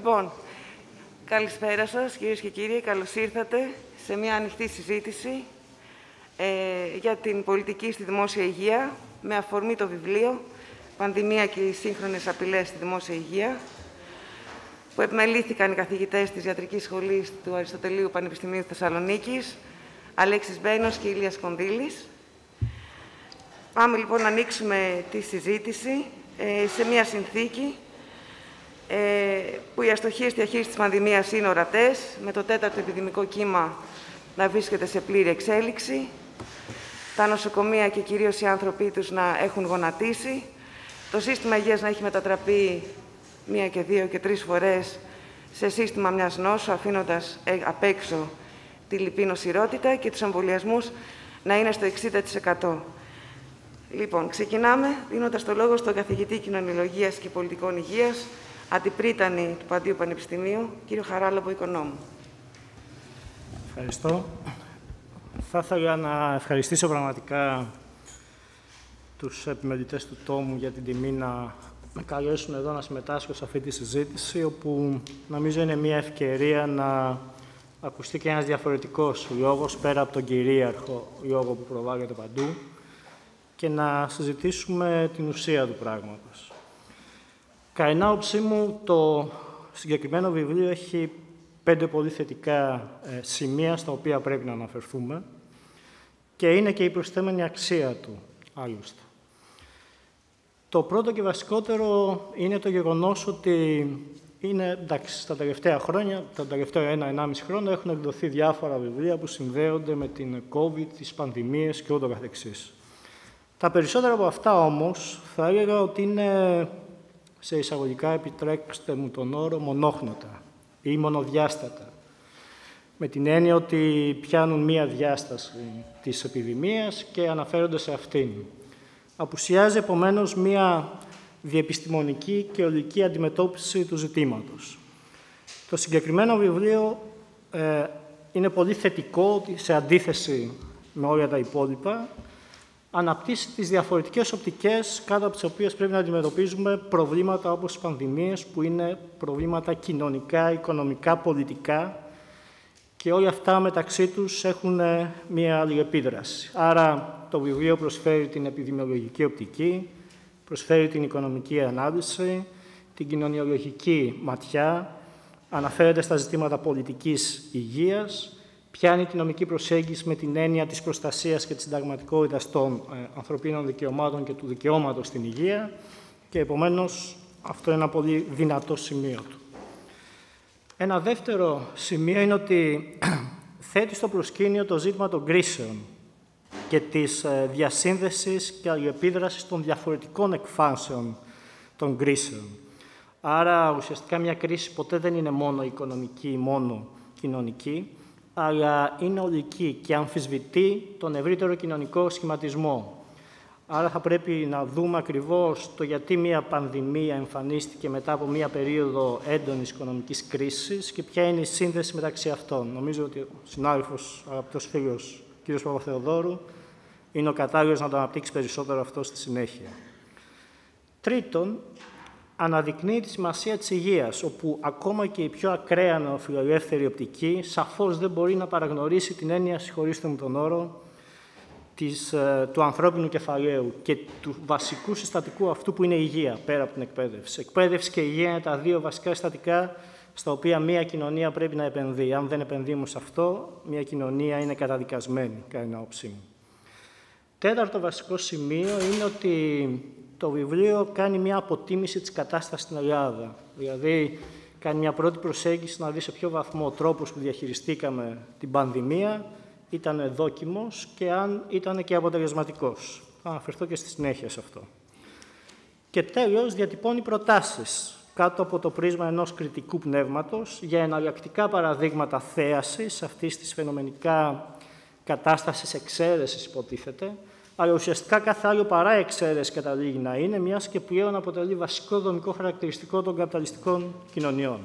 Λοιπόν, καλησπέρα σας, κυρίες και κύριοι. Καλώς ήρθατε σε μια ανοιχτή συζήτηση για την πολιτική στη δημόσια υγεία, με αφορμή το βιβλίο «Πανδημία και οι σύγχρονες απειλές στη δημόσια υγεία», που επιμελήθηκαν οι καθηγητές της Ιατρικής Σχολής του Αριστοτελείου Πανεπιστημίου Θεσσαλονίκης, Αλέξης Μπένος και Ηλίας Κονδύλης. Πάμε λοιπόν να ανοίξουμε τη συζήτηση σε μια συνθήκη που οι αστοχίες διαχείρισης της πανδημίας είναι ορατές, με το τέταρτο επιδημικό κύμα να βρίσκεται σε πλήρη εξέλιξη, τα νοσοκομεία και κυρίως οι άνθρωποι τους να έχουν γονατίσει, το σύστημα υγείας να έχει μετατραπεί 1 και 2 και 3 φορές σε σύστημα μιας νόσου, αφήνοντας απ' έξω τη λυπή νοσηρότητα και τους εμβολιασμούς να είναι στο 60%. Λοιπόν, ξεκινάμε δίνοντας το λόγο στον καθηγητή Κοινωνιολογίας και Πολιτικών Υγείας, αντιπρίτανη του Παντίου Πανεπιστημίου, κύριο Χαράλαμπο Οικονόμου. Ευχαριστώ. Θα ήθελα να ευχαριστήσω πραγματικά τους επιμελητές του τόμου για την τιμή να με καλέσουν εδώ να συμμετάσχω σε αυτή τη συζήτηση, όπου νομίζω είναι μια ευκαιρία να ακουστεί και ένας διαφορετικός λόγος, πέρα από τον κυρίαρχο λόγο που προβάλλεται παντού, και να συζητήσουμε την ουσία του πράγματος. Κατά την άποψή μου, το συγκεκριμένο βιβλίο έχει 5 πολύ θετικά σημεία στα οποία πρέπει να αναφερθούμε και είναι και η προσθέμενη αξία του, άλλωστε. Το πρώτο και βασικότερο είναι το γεγονός ότι εντάξει, τα τελευταία χρόνια, τα τελευταία 1-1,5 χρόνια, έχουν εκδοθεί διάφορα βιβλία που συνδέονται με την COVID, τις πανδημίες και ούτω καθεξής. Τα περισσότερα από αυτά όμως θα έλεγα ότι είναι, σε εισαγωγικά επιτρέψτε μου τον όρο, μονόχνοτα ή μονοδιάστατα. Με την έννοια ότι πιάνουν μία διάσταση της επιδημίας και αναφέρονται σε αυτήν. Απουσιάζει επομένως μία διεπιστημονική και ολική αντιμετώπιση του ζητήματος. Το συγκεκριμένο βιβλίο είναι πολύ θετικό ότι, σε αντίθεση με όλα τα υπόλοιπα, αναπτύσσει τις διαφορετικές οπτικές κάτω από τις οποίες πρέπει να αντιμετωπίζουμε προβλήματα όπως οι πανδημίες, που είναι προβλήματα κοινωνικά, οικονομικά, πολιτικά, και όλα αυτά μεταξύ τους έχουν μία αλληλεπίδραση. Άρα το βιβλίο προσφέρει την επιδημιολογική οπτική, προσφέρει την οικονομική ανάλυση, την κοινωνιολογική ματιά, αναφέρεται στα ζητήματα πολιτικής υγείας, πιάνει την νομική προσέγγιση με την έννοια της προστασίας και της συνταγματικότητας των ανθρωπίνων δικαιωμάτων και του δικαιώματος στην υγεία, και επομένως αυτό είναι ένα πολύ δυνατό σημείο του. Ένα δεύτερο σημείο είναι ότι θέτει στο προσκήνιο το ζήτημα των κρίσεων και της διασύνδεσης και αλληλεπίδρασης των διαφορετικών εκφάνσεων των κρίσεων. Άρα, ουσιαστικά, μια κρίση ποτέ δεν είναι μόνο οικονομική ή μόνο κοινωνική, αλλά είναι ολική και αμφισβητεί τον ευρύτερο κοινωνικό σχηματισμό. Άρα θα πρέπει να δούμε ακριβώς το γιατί μια πανδημία εμφανίστηκε μετά από μια περίοδο έντονης οικονομικής κρίσης και ποια είναι η σύνδεση μεταξύ αυτών. Νομίζω ότι ο συνάδελφος, αγαπητός φίλος κ. Παπαθεοδόρου, είναι ο κατάλληλος να το αναπτύξει περισσότερο αυτό στη συνέχεια. Τρίτον, αναδεικνύει τη σημασία της υγείας, όπου ακόμα και η πιο ακραία νεοφιλελεύθερη οπτική σαφώς δεν μπορεί να παραγνωρίσει την έννοια, συγχωρήστε μου τον όρο, του ανθρώπινου κεφαλαίου και του βασικού συστατικού αυτού που είναι η υγεία, πέρα από την εκπαίδευση. Εκπαίδευση και υγεία είναι τα δύο βασικά συστατικά στα οποία μια κοινωνία πρέπει να επενδύει. Αν δεν επενδύουμε σε αυτό, μια κοινωνία είναι καταδικασμένη, κατά την άποψή μου. Τέταρτο βασικό σημείο είναι ότι το βιβλίο κάνει μια αποτίμηση της κατάστασης στην Ελλάδα. Δηλαδή, κάνει μια πρώτη προσέγγιση να δει σε ποιο βαθμό ο τρόπος που διαχειριστήκαμε την πανδημία ήταν δόκιμος και αν ήταν και αποτελεσματικός. Θα αναφερθώ και στη συνέχεια σε αυτό. Και τέλος, διατυπώνει προτάσεις κάτω από το πρίσμα ενός κριτικού πνεύματος για εναλλακτικά παραδείγματα θέασης αυτής της φαινομενικά κατάστασης εξαίρεσης, υποτίθεται, αλλά ουσιαστικά κάθε άλλο παρά εξαίρεση καταλήγει να είναι, μιας και πλέον αποτελεί βασικό δομικό χαρακτηριστικό των καπιταλιστικών κοινωνιών.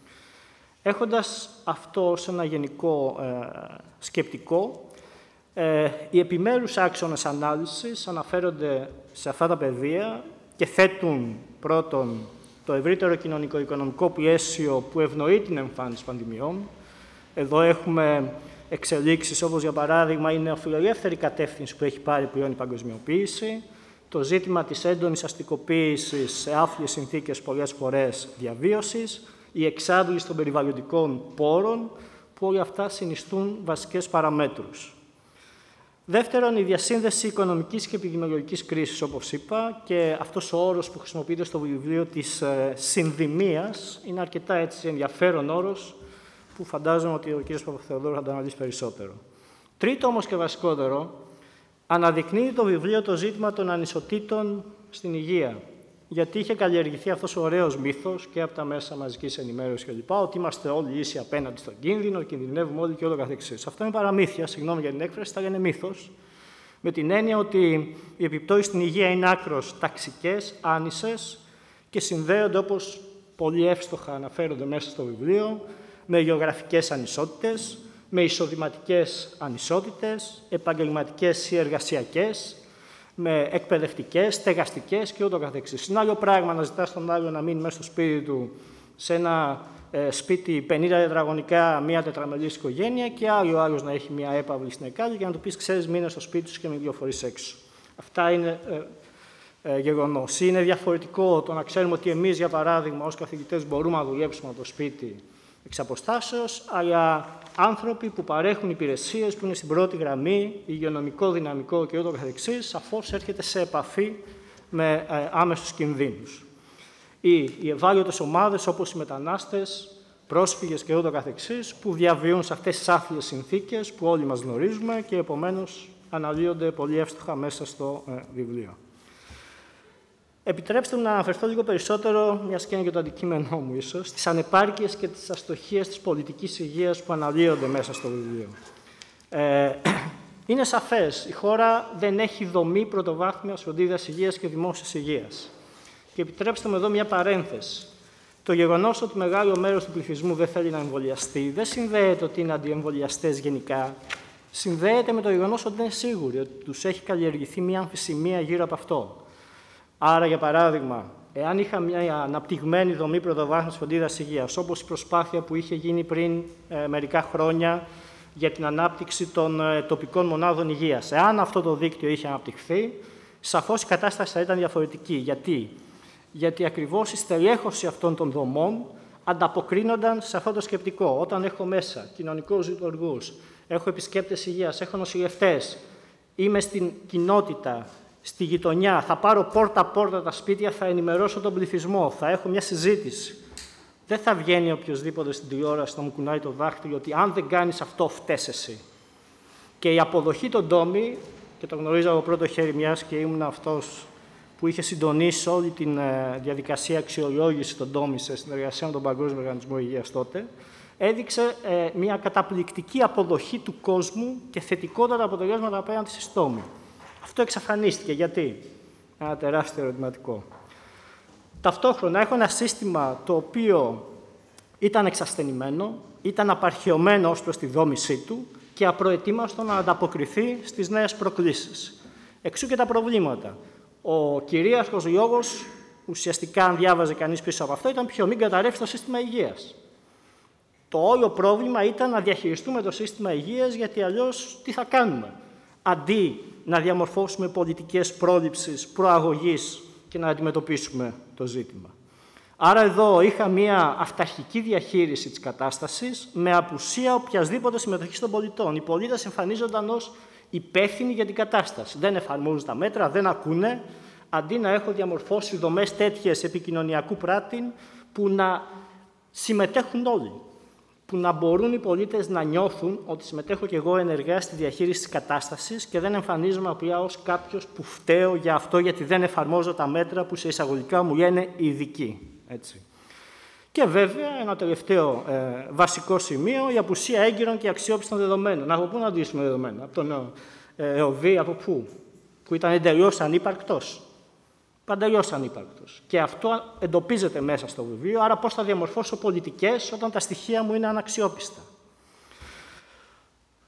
Έχοντας αυτό ως ένα γενικό σκεπτικό, οι επιμέρους άξονες ανάλυσης αναφέρονται σε αυτά τα πεδία και θέτουν πρώτον το ευρύτερο κοινωνικο-οικονομικό πλαίσιο που ευνοεί την εμφάνιση πανδημιών. Εδώ έχουμε εξελίξεις όπως, για παράδειγμα, η νεοφιλελεύθερη κατεύθυνση που έχει πάρει πλέον η παγκοσμιοποίηση, το ζήτημα της έντονης αστικοποίησης σε άθλιες συνθήκες πολλές φορές διαβίωσης, η εξάντληση των περιβαλλοντικών πόρων, που όλα αυτά συνιστούν βασικές παραμέτρους. Δεύτερον, η διασύνδεση οικονομικής και επιδημιολογικής κρίσης, όπως είπα, και αυτός ο όρος που χρησιμοποιείται στο βιβλίο της συνδημίας είναι αρκετά ενδιαφέρον όρος, που φαντάζομαι ότι ο κ. Παπαθεοδόρου θα το αναλύσει περισσότερο. Τρίτο, όμως και βασικότερο, αναδεικνύει το βιβλίο το ζήτημα των ανισοτήτων στην υγεία. Γιατί είχε καλλιεργηθεί αυτός ο ωραίος μύθος και από τα μέσα μαζικής ενημέρωσης κλπ. Ότι είμαστε όλοι ίσοι απέναντι στον κίνδυνο, κινδυνεύουμε όλοι και όλο καθεξής. Αυτό είναι παραμύθια, συγγνώμη για την έκφραση, θα λένε μύθος. Με την έννοια ότι οι επιπτώσεις στην υγεία είναι άκρως ταξικές, άνισες και συνδέονται, όπως πολύ εύστοχα αναφέρονται μέσα στο βιβλίο, με γεωγραφικές ανισότητες, με εισοδηματικές ανισότητες, επαγγελματικές ή εργασιακές, με εκπαιδευτικές, στεγαστικές και ούτω καθεξής. Είναι άλλο πράγμα να ζητάς τον άλλο να μείνει μέσα στο σπίτι του, σε ένα σπίτι 50 τετραγωνικά, μία τετραμελής οικογένεια, και άλλο άλλος να έχει μία έπαυλη στην Εκάλη και να του πεις: ξέρεις, μείνε στο σπίτι σου και μην κυκλοφορείς έξω. Αυτά είναι γεγονός. Είναι διαφορετικό το να ξέρουμε ότι εμείς, για παράδειγμα, ως καθηγητές μπορούμε να δουλέψουμε από το σπίτι εξ αποστάσεως, αλλά άνθρωποι που παρέχουν υπηρεσίες, που είναι στην πρώτη γραμμή, υγειονομικό δυναμικό και ούτω καθεξής, σαφώς έρχεται σε επαφή με άμεσους κινδύνους. Ή οι ευάλωτες ομάδες, όπως οι μετανάστες, πρόσφυγες και ούτω καθεξής, που διαβιούν σε αυτές τις άθλιες συνθήκες που όλοι μας γνωρίζουμε και επομένως αναλύονται πολύ εύστοχα μέσα στο βιβλίο. Επιτρέψτε μου να αναφερθώ λίγο περισσότερο, μιας και είναι και το αντικείμενό μου ίσως, στις ανεπάρκειες και τις αστοχίες της πολιτικής υγείας που αναλύονται μέσα στο βιβλίο. Είναι σαφές, η χώρα δεν έχει δομή πρωτοβάθμιας φροντίδας υγείας και δημόσιας υγείας. Και επιτρέψτε μου εδώ μια παρένθεση. Το γεγονός ότι μεγάλο μέρος του πληθυσμού δεν θέλει να εμβολιαστεί δεν συνδέεται ότι είναι αντιεμβολιαστές γενικά. Συνδέεται με το γεγονός ότι δεν είναι σίγουροι, ότι τους έχει καλλιεργηθεί μια αμφισημία γύρω από αυτό. Άρα, για παράδειγμα, εάν είχα μια αναπτυγμένη δομή πρωτοβάθμιας φροντίδας υγείας, όπως η προσπάθεια που είχε γίνει πριν μερικά χρόνια για την ανάπτυξη των τοπικών μονάδων υγείας, εάν αυτό το δίκτυο είχε αναπτυχθεί, σαφώς η κατάσταση θα ήταν διαφορετική. Γιατί ακριβώς η στελέχωση αυτών των δομών ανταποκρίνονταν σε αυτό το σκεπτικό. Όταν έχω μέσα κοινωνικούς λειτουργούς, έχω επισκέπτες υγείας, έχω νοσηλευτές, είμαι στην κοινότητα, στη γειτονιά, θα πάρω πόρτα-πόρτα τα σπίτια, θα ενημερώσω τον πληθυσμό, θα έχω μια συζήτηση. Δεν θα βγαίνει οποιοδήποτε στην τηλεόραση να μου κουνάει το δάχτυλο ότι αν δεν κάνεις αυτό, φταίς εσύ. Και η αποδοχή των ντόμι, και το γνωρίζω από πρώτο χέρι, μιας και ήμουν αυτός που είχε συντονίσει όλη τη διαδικασία αξιολόγηση των ντόμι σε συνεργασία με τον Παγκόσμιο Οργανισμό Υγείας τότε, έδειξε μια καταπληκτική αποδοχή του κόσμου και θετικότατα αποτελέσματα απέναντι στη στόμη. Αυτό εξαφανίστηκε. Γιατί? Ένα τεράστιο ερωτηματικό. Ταυτόχρονα έχω ένα σύστημα το οποίο ήταν εξασθενημένο, ήταν απαρχαιωμένο ως προς τη δόμησή του και απροετοίμαστο να ανταποκριθεί στις νέες προκλήσεις. Εξού και τα προβλήματα. Ο κυρίαρχος λόγος, ουσιαστικά αν διάβαζε κανείς πίσω από αυτό, ήταν ποιο? Μην καταρρεύσει το σύστημα υγείας. Το όλο πρόβλημα ήταν να διαχειριστούμε το σύστημα υγείας, γιατί αλλιώς τι θα κάνουμε? Αντί να διαμορφώσουμε πολιτικές πρόληψης, προαγωγής και να αντιμετωπίσουμε το ζήτημα. Άρα εδώ είχα μια αυταρχική διαχείριση της κατάστασης με απουσία οποιασδήποτε συμμετοχής των πολιτών. Οι πολίτες εμφανίζονταν ως υπεύθυνοι για την κατάσταση. Δεν εφαρμόζουν τα μέτρα, δεν ακούνε, αντί να έχω διαμορφώσει δομές τέτοιες επικοινωνιακού πράτην που να συμμετέχουν όλοι. Που να μπορούν οι πολίτες να νιώθουν ότι συμμετέχω και εγώ ενεργά στη διαχείριση της κατάστασης και δεν εμφανίζομαι απλά ως κάποιος που φταίω για αυτό, γιατί δεν εφαρμόζω τα μέτρα που σε εισαγωγικά μου λένε ειδικοί. Έτσι. Και βέβαια, ένα τελευταίο βασικό σημείο, η απουσία έγκυρων και αξιόπιστων δεδομένων. Από πού να αντλήσουμε δεδομένα? Από τον ΕΟΔΗ, από πού? Που ήταν εντελώς ανύπαρκτος. Παντελώς ανύπαρκτος. Και αυτό εντοπίζεται μέσα στο βιβλίο, άρα πώς θα διαμορφώσω πολιτικές όταν τα στοιχεία μου είναι αναξιόπιστα.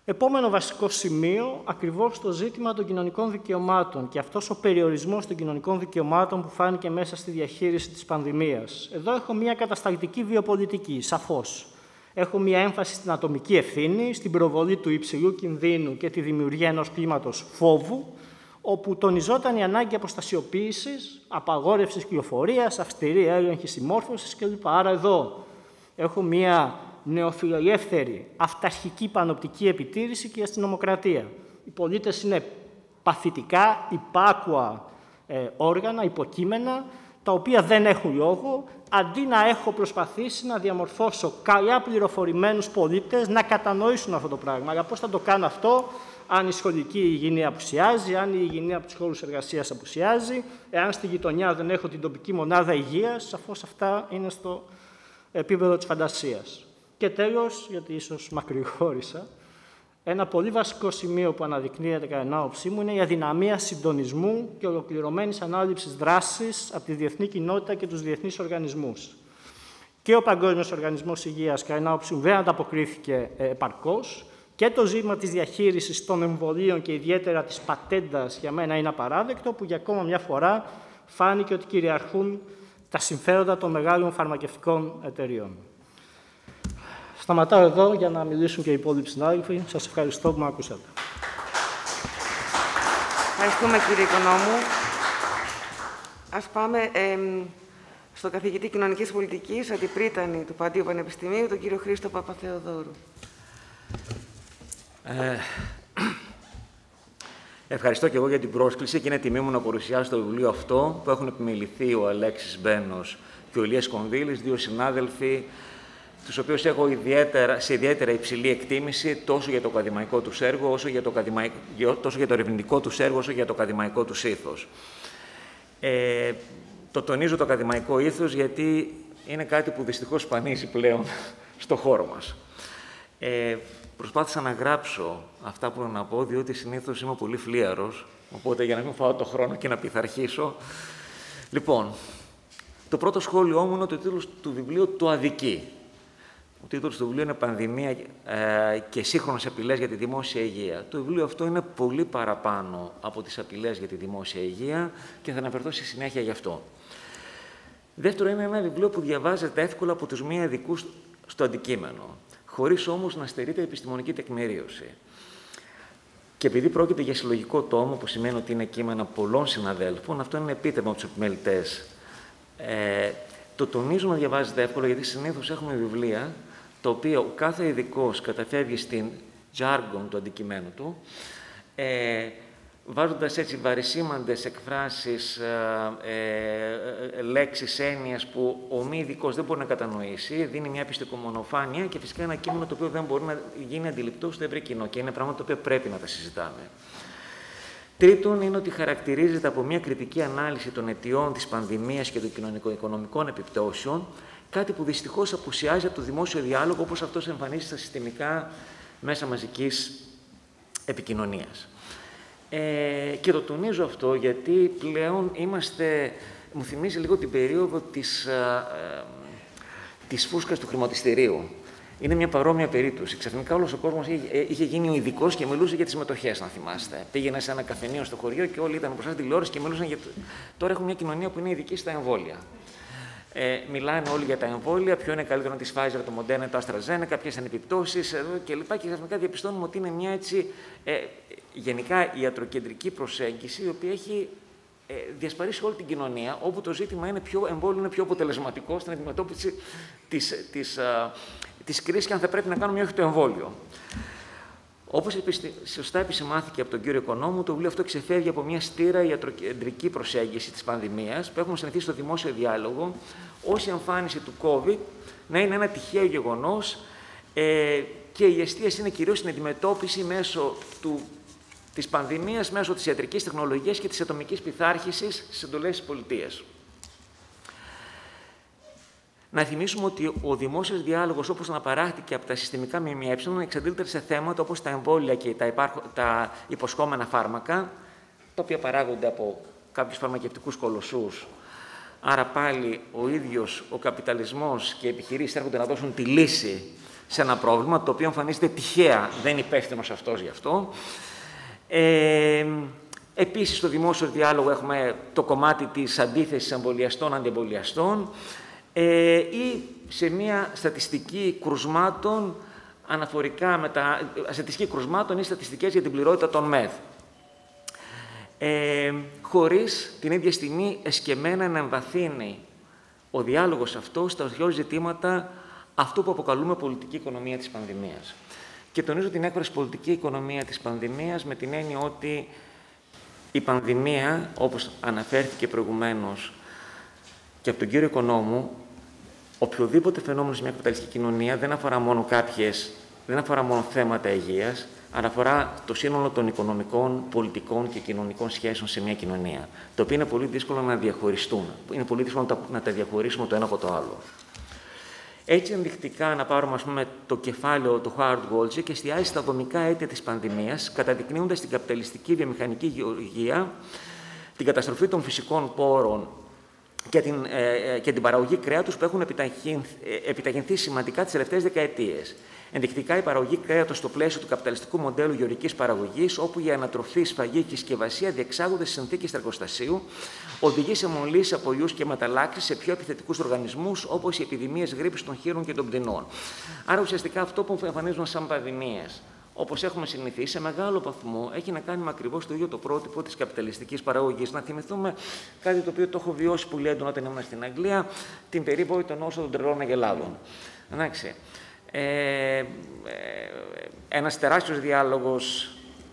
Επόμενο βασικό σημείο, ακριβώς το ζήτημα των κοινωνικών δικαιωμάτων και αυτός ο περιορισμός των κοινωνικών δικαιωμάτων που φάνηκε μέσα στη διαχείριση της πανδημίας. Εδώ έχω μια κατασταλτική βιοπολιτική, σαφώς. Έχω μια έμφαση στην ατομική ευθύνη, στην προβολή του υψηλού κινδύνου και τη δημιουργία ενός κλίματος φόβου, όπου τονιζόταν η ανάγκη αποστασιοποίησης, απαγόρευσης κυκλοφορίας, αυστηρή έλεγχη συμμόρφωσης κλπ. Άρα εδώ έχω μια νεοφιλελεύθερη, αυταρχική πανοπτική επιτήρηση και αστυνομοκρατία. Οι πολίτες είναι παθητικά, υπάκουα όργανα, υποκείμενα, τα οποία δεν έχουν λόγο, αντί να έχω προσπαθήσει να διαμορφώσω καλά πληροφορημένους πολίτες να κατανοήσουν αυτό το πράγμα. Αλλά πώς θα το κάνω αυτό, αν η σχολική υγιεινή απουσιάζει, αν η υγιεινή από τους χώρους εργασίας απουσιάζει, εάν στη γειτονιά δεν έχω την τοπική μονάδα υγείας, σαφώς αυτά είναι στο επίπεδο της φαντασίας. Και τέλος, γιατί ίσως μακρηγόρησα, ένα πολύ βασικό σημείο που αναδεικνύεται κατά την άποψή μου είναι η αδυναμία συντονισμού και ολοκληρωμένης ανάληψης δράσης από τη διεθνή κοινότητα και τους διεθνείς οργανισμούς. Και ο Παγκόσμιος Οργανισμός Υγείας, κατά την άποψή μου, δεν ανταποκρίθηκε επαρκώς. Και το ζήτημα της διαχείρισης των εμβολίων και ιδιαίτερα της πατέντας για μένα είναι απαράδεκτο, που για ακόμα μια φορά φάνηκε ότι κυριαρχούν τα συμφέροντα των μεγάλων φαρμακευτικών εταιριών. Σταματάω εδώ για να μιλήσουν και οι υπόλοιποι συνάδελφοι. Σας ευχαριστώ που με ακούσατε. Ευχαριστούμε, κύριε Οικονόμου. Ας πάμε στον καθηγητή Κοινωνικής Πολιτικής, αντιπρίτανη του Παντίου Πανεπιστημίου, τον κύριο Χρήστο Παπαθεοδόρου. Ευχαριστώ και εγώ για την πρόσκληση και είναι τιμή μου να παρουσιάσω το βιβλίο αυτό που έχουν επιμεληθεί ο Αλέξης Μπένος και ο Ηλίας Κονδύλης, δύο συνάδελφοι, τους οποίους έχω σε ιδιαίτερα υψηλή εκτίμηση τόσο για το ακαδημαϊκό τους έργο, τόσο για το ερευνητικό τους έργο, όσο για το ακαδημαϊκό τους ήθος. Το τονίζω το ακαδημαϊκό ήθος γιατί είναι κάτι που δυστυχώς σπανίζει πλέον στο χώρο μας. Προσπάθησα να γράψω αυτά που να πω, διότι συνήθως είμαι πολύ φλίαρος, οπότε για να μην φάω το χρόνο και να πειθαρχήσω. Λοιπόν, το πρώτο σχόλιο μου είναι το τίτλος του βιβλίου «Το αδικεί». Ο τίτλος του βιβλίου είναι «Πανδημία και σύγχρονες απειλές για τη δημόσια υγεία». Το βιβλίο αυτό είναι πολύ παραπάνω από τις απειλές για τη δημόσια υγεία και θα αναφερθώ στη συνέχεια γι' αυτό. Δεύτερο, είναι ένα βιβλίο που διαβάζεται εύκολα από τους μη ειδικούς στο αντικείμενο, χωρίς όμως να στερείται επιστημονική τεκμηρίωση. Και επειδή πρόκειται για συλλογικό τόμο, που σημαίνει ότι είναι κείμενα πολλών συναδέλφων, αυτό είναι επίτευγμα από τους επιμελητές. Το τονίζω να διαβάζεται εύκολα, γιατί συνήθως έχουμε βιβλία, τα οποία ο κάθε ειδικός καταφεύγει στην jargon του αντικειμένου του, βάζοντας έτσι βαρισίμαντες εκφράσεις, λέξεις, έννοιες που ο μη ειδικός δεν μπορεί να κατανοήσει, δίνει μια επιστημονοφάνεια και φυσικά ένα κείμενο το οποίο δεν μπορεί να γίνει αντιληπτό στο ευρύ κοινό και είναι πράγματα τα οποία πρέπει να τα συζητάμε. Τρίτον, είναι ότι χαρακτηρίζεται από μια κριτική ανάλυση των αιτιών της πανδημίας και των κοινωνικο-οικονομικών επιπτώσεων, κάτι που δυστυχώς απουσιάζει από το δημόσιο διάλογο όπως αυτός εμφανίζεται στα συστημικά μέσα μαζικής επικοινωνίας. Και το τονίζω αυτό γιατί πλέον μου θυμίζει λίγο την περίοδο της φούσκας του χρηματιστηρίου. Είναι μια παρόμοια περίπτωση. Ξαφνικά όλος ο κόσμος είχε γίνει ο ειδικός και μιλούσε για τις μετοχές, να θυμάστε. Πήγαινε σε ένα καφενείο στο χωριό και όλοι ήταν μπροστά στην τηλεόραση και μιλούσαν για. Τώρα έχουμε μια κοινωνία που είναι ειδική στα εμβόλια. Μιλάνε όλοι για τα εμβόλια, ποιο είναι καλύτερο να τη Pfizer, το Moderna, το AstraZeneca, ποιες είναι οι επιπτώσεις κλπ. Και ξαφνικά διαπιστώνουμε ότι είναι μια έτσι γενικά ιατροκεντρική προσέγγιση, η οποία έχει διασπαρίσει όλη την κοινωνία, όπου το ζήτημα είναι ποιο εμβόλιο είναι πιο αποτελεσματικό στην αντιμετώπιση της κρίσης και αν θα πρέπει να κάνουμε ή όχι το εμβόλιο. Όπως σωστά επισημάθηκε από τον κύριο Οικονόμου, το βιβλίο αυτό ξεφεύγει από μια στήρα ιατροκεντρική προσέγγιση της πανδημίας που έχουμε συνηθίσει στο δημόσιο διάλογο, ως η εμφάνιση του COVID να είναι ένα τυχαίο γεγονός και η εστίαση είναι κυρίως στην αντιμετώπιση μέσω της πανδημίας, μέσω της ιατρικής τεχνολογίας και της ατομικής πειθάρχησης στις εντολές της πολιτείας. Να θυμίσουμε ότι ο δημόσιος διάλογος, όπως αναπαράχθηκε από τα συστημικά ΜΜΕ, εξαντλείται σε θέματα όπως τα εμβόλια και τα υποσχόμενα φάρμακα, τα οποία παράγονται από κάποιους φαρμακευτικούς κολοσσούς. Άρα πάλι ο ίδιος ο καπιταλισμός και οι επιχειρήσεις έρχονται να δώσουν τη λύση σε ένα πρόβλημα, το οποίο εμφανίζεται τυχαία, δεν είναι υπεύθυνος αυτός γι' αυτό. Επίσης, στο δημόσιο διάλογο έχουμε το κομμάτι της αντίθεσης εμβολιαστών-αντιεμβολιαστών ή σε μια στατιστική κρουσμάτων αναφορικά με στατιστική κρουσμάτων ή στατιστικές για την πληρότητα των ΜΕΔ. Χωρίς την ίδια στιγμή εσκεμμένα να εμβαθύνει ο διάλογος αυτό στα ουσιώδη ζητήματα αυτού που αποκαλούμε πολιτική οικονομία της πανδημίας. Και τονίζω την έκφραση πολιτική οικονομία της πανδημίας με την έννοια ότι η πανδημία, όπως αναφέρθηκε προηγουμένως και από τον κύριο Οικονόμου, οποιοδήποτε φαινόμενο σε μια καπιταλιστική κοινωνία δεν αφορά μόνο θέματα υγείας, αλλά αφορά το σύνολο των οικονομικών, πολιτικών και κοινωνικών σχέσεων σε μια κοινωνία, το οποίο είναι πολύ δύσκολο να διαχωριστούν. Είναι πολύ δύσκολο να τα διαχωρίσουμε το ένα από το άλλο. Έτσι, ενδεικτικά, να πάρουμε ας πούμε, το κεφάλαιο του Howard Wolsey και εστιάζει στα δομικά αίτια της πανδημίας, καταδεικνύοντας την καπιταλιστική βιομηχανική γεωργία, την καταστροφή των φυσικών πόρων και την παραγωγή κρέατος που έχουν επιταχυνθεί σημαντικά τις τελευταίες δεκαετίες. Ενδεικτικά, η παραγωγή κρέατος στο πλαίσιο του καπιταλιστικού μοντέλου γεωργικής παραγωγής, όπου η ανατροφή, σφαγή και συσκευασία διεξάγονται σε συνθήκες εργοστασίου, οδηγεί σε μολύσεις από ιούς και μεταλλάξεις σε πιο επιθετικούς οργανισμούς, όπως οι επιδημίες γρίπης των χείρων και των πτηνών. Άρα, ουσιαστικά αυτό που εμφανίζουμε σαν πανδημίες, όπως έχουμε συνηθίσει, σε μεγάλο βαθμό έχει να κάνει με ακριβώς το ίδιο το πρότυπο της καπιταλιστικής παραγωγής. Να θυμηθούμε κάτι το οποίο το έχω βιώσει πολύ έντονα όταν ήμουν στην Αγγλία, την περίπτωση των όσων των τρελών αγελάδων. Εντάξει. Ένας τεράστιος διάλογος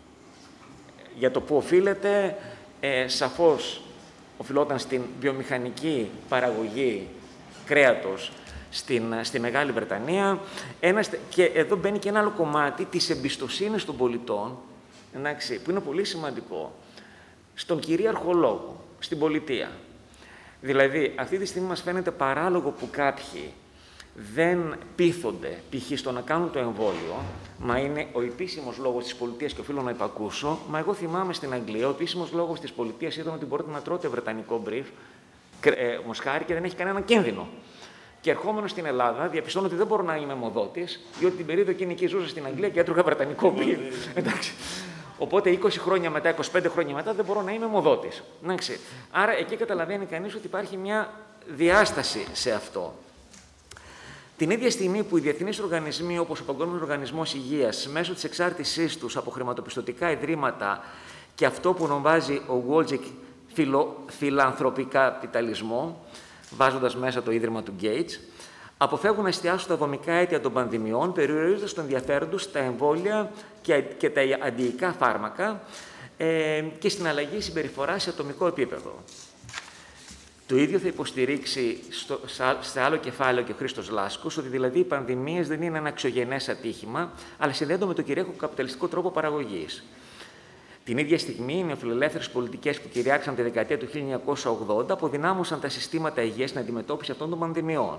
για το πού οφείλεται, σαφώς οφειλόταν στην βιομηχανική παραγωγή κρέατος στη Μεγάλη Βρετανία. Και εδώ μπαίνει και ένα άλλο κομμάτι της εμπιστοσύνης των πολιτών, εντάξει, που είναι πολύ σημαντικό, στον κυρίαρχο λόγο, στην πολιτεία. Δηλαδή, αυτή τη στιγμή μας φαίνεται παράλογο που κάποιοι δεν πείθονται π.χ. στο να κάνουν το εμβόλιο, μα είναι ο επίσημος λόγος της πολιτείας και οφείλω να υπακούσω. Μα εγώ θυμάμαι στην Αγγλία, ο επίσημος λόγος της πολιτείας ήταν ότι μπορείτε να τρώτε βρετανικό μπριφ, μοσχάρι και δεν έχει κανένα κίνδυνο. Και ερχόμενο στην Ελλάδα, διαπιστώνω ότι δεν μπορώ να είμαι αιμοδότης, διότι την περίοδο εκείνη εκεί ζούσα στην Αγγλία και έτρωγα βρετανικό μπριφ. Οπότε 20 χρόνια μετά, 25 χρόνια μετά, δεν μπορώ να είμαι αιμοδότης. Άρα εκεί καταλαβαίνει κανείς ότι υπάρχει μια διάσταση σε αυτό. Την ίδια στιγμή που οι διεθνείς οργανισμοί, όπως ο Παγκόσμιος Οργανισμός Υγείας, μέσω της εξάρτησής τους από χρηματοπιστωτικά ιδρύματα και αυτό που ονομάζει ο Wolsey φιλανθρωπικά καπιταλισμό, βάζοντας μέσα το ίδρυμα του Gates, αποφεύγουν να εστιάσουν στα δομικά αίτια των πανδημιών, περιορίζοντας το ενδιαφέρον τους στα εμβόλια και τα αντιϊκά φάρμακα και στην αλλαγή συμπεριφορά σε ατομικό επίπεδο. Το ίδιο θα υποστηρίξει σε άλλο κεφάλαιο και ο Χρήστος Λάσκος, ότι δηλαδή οι πανδημίες δεν είναι ένα εξωγενές ατύχημα, αλλά συνδέονται με το κυρίαρχο καπιταλιστικό τρόπο παραγωγής. Την ίδια στιγμή, οι νεοφιλελεύθερες πολιτικές που κυριάρχησαν τη δεκαετία του 1980 αποδυνάμωσαν τα συστήματα υγείας στην αντιμετώπιση αυτών των πανδημιών.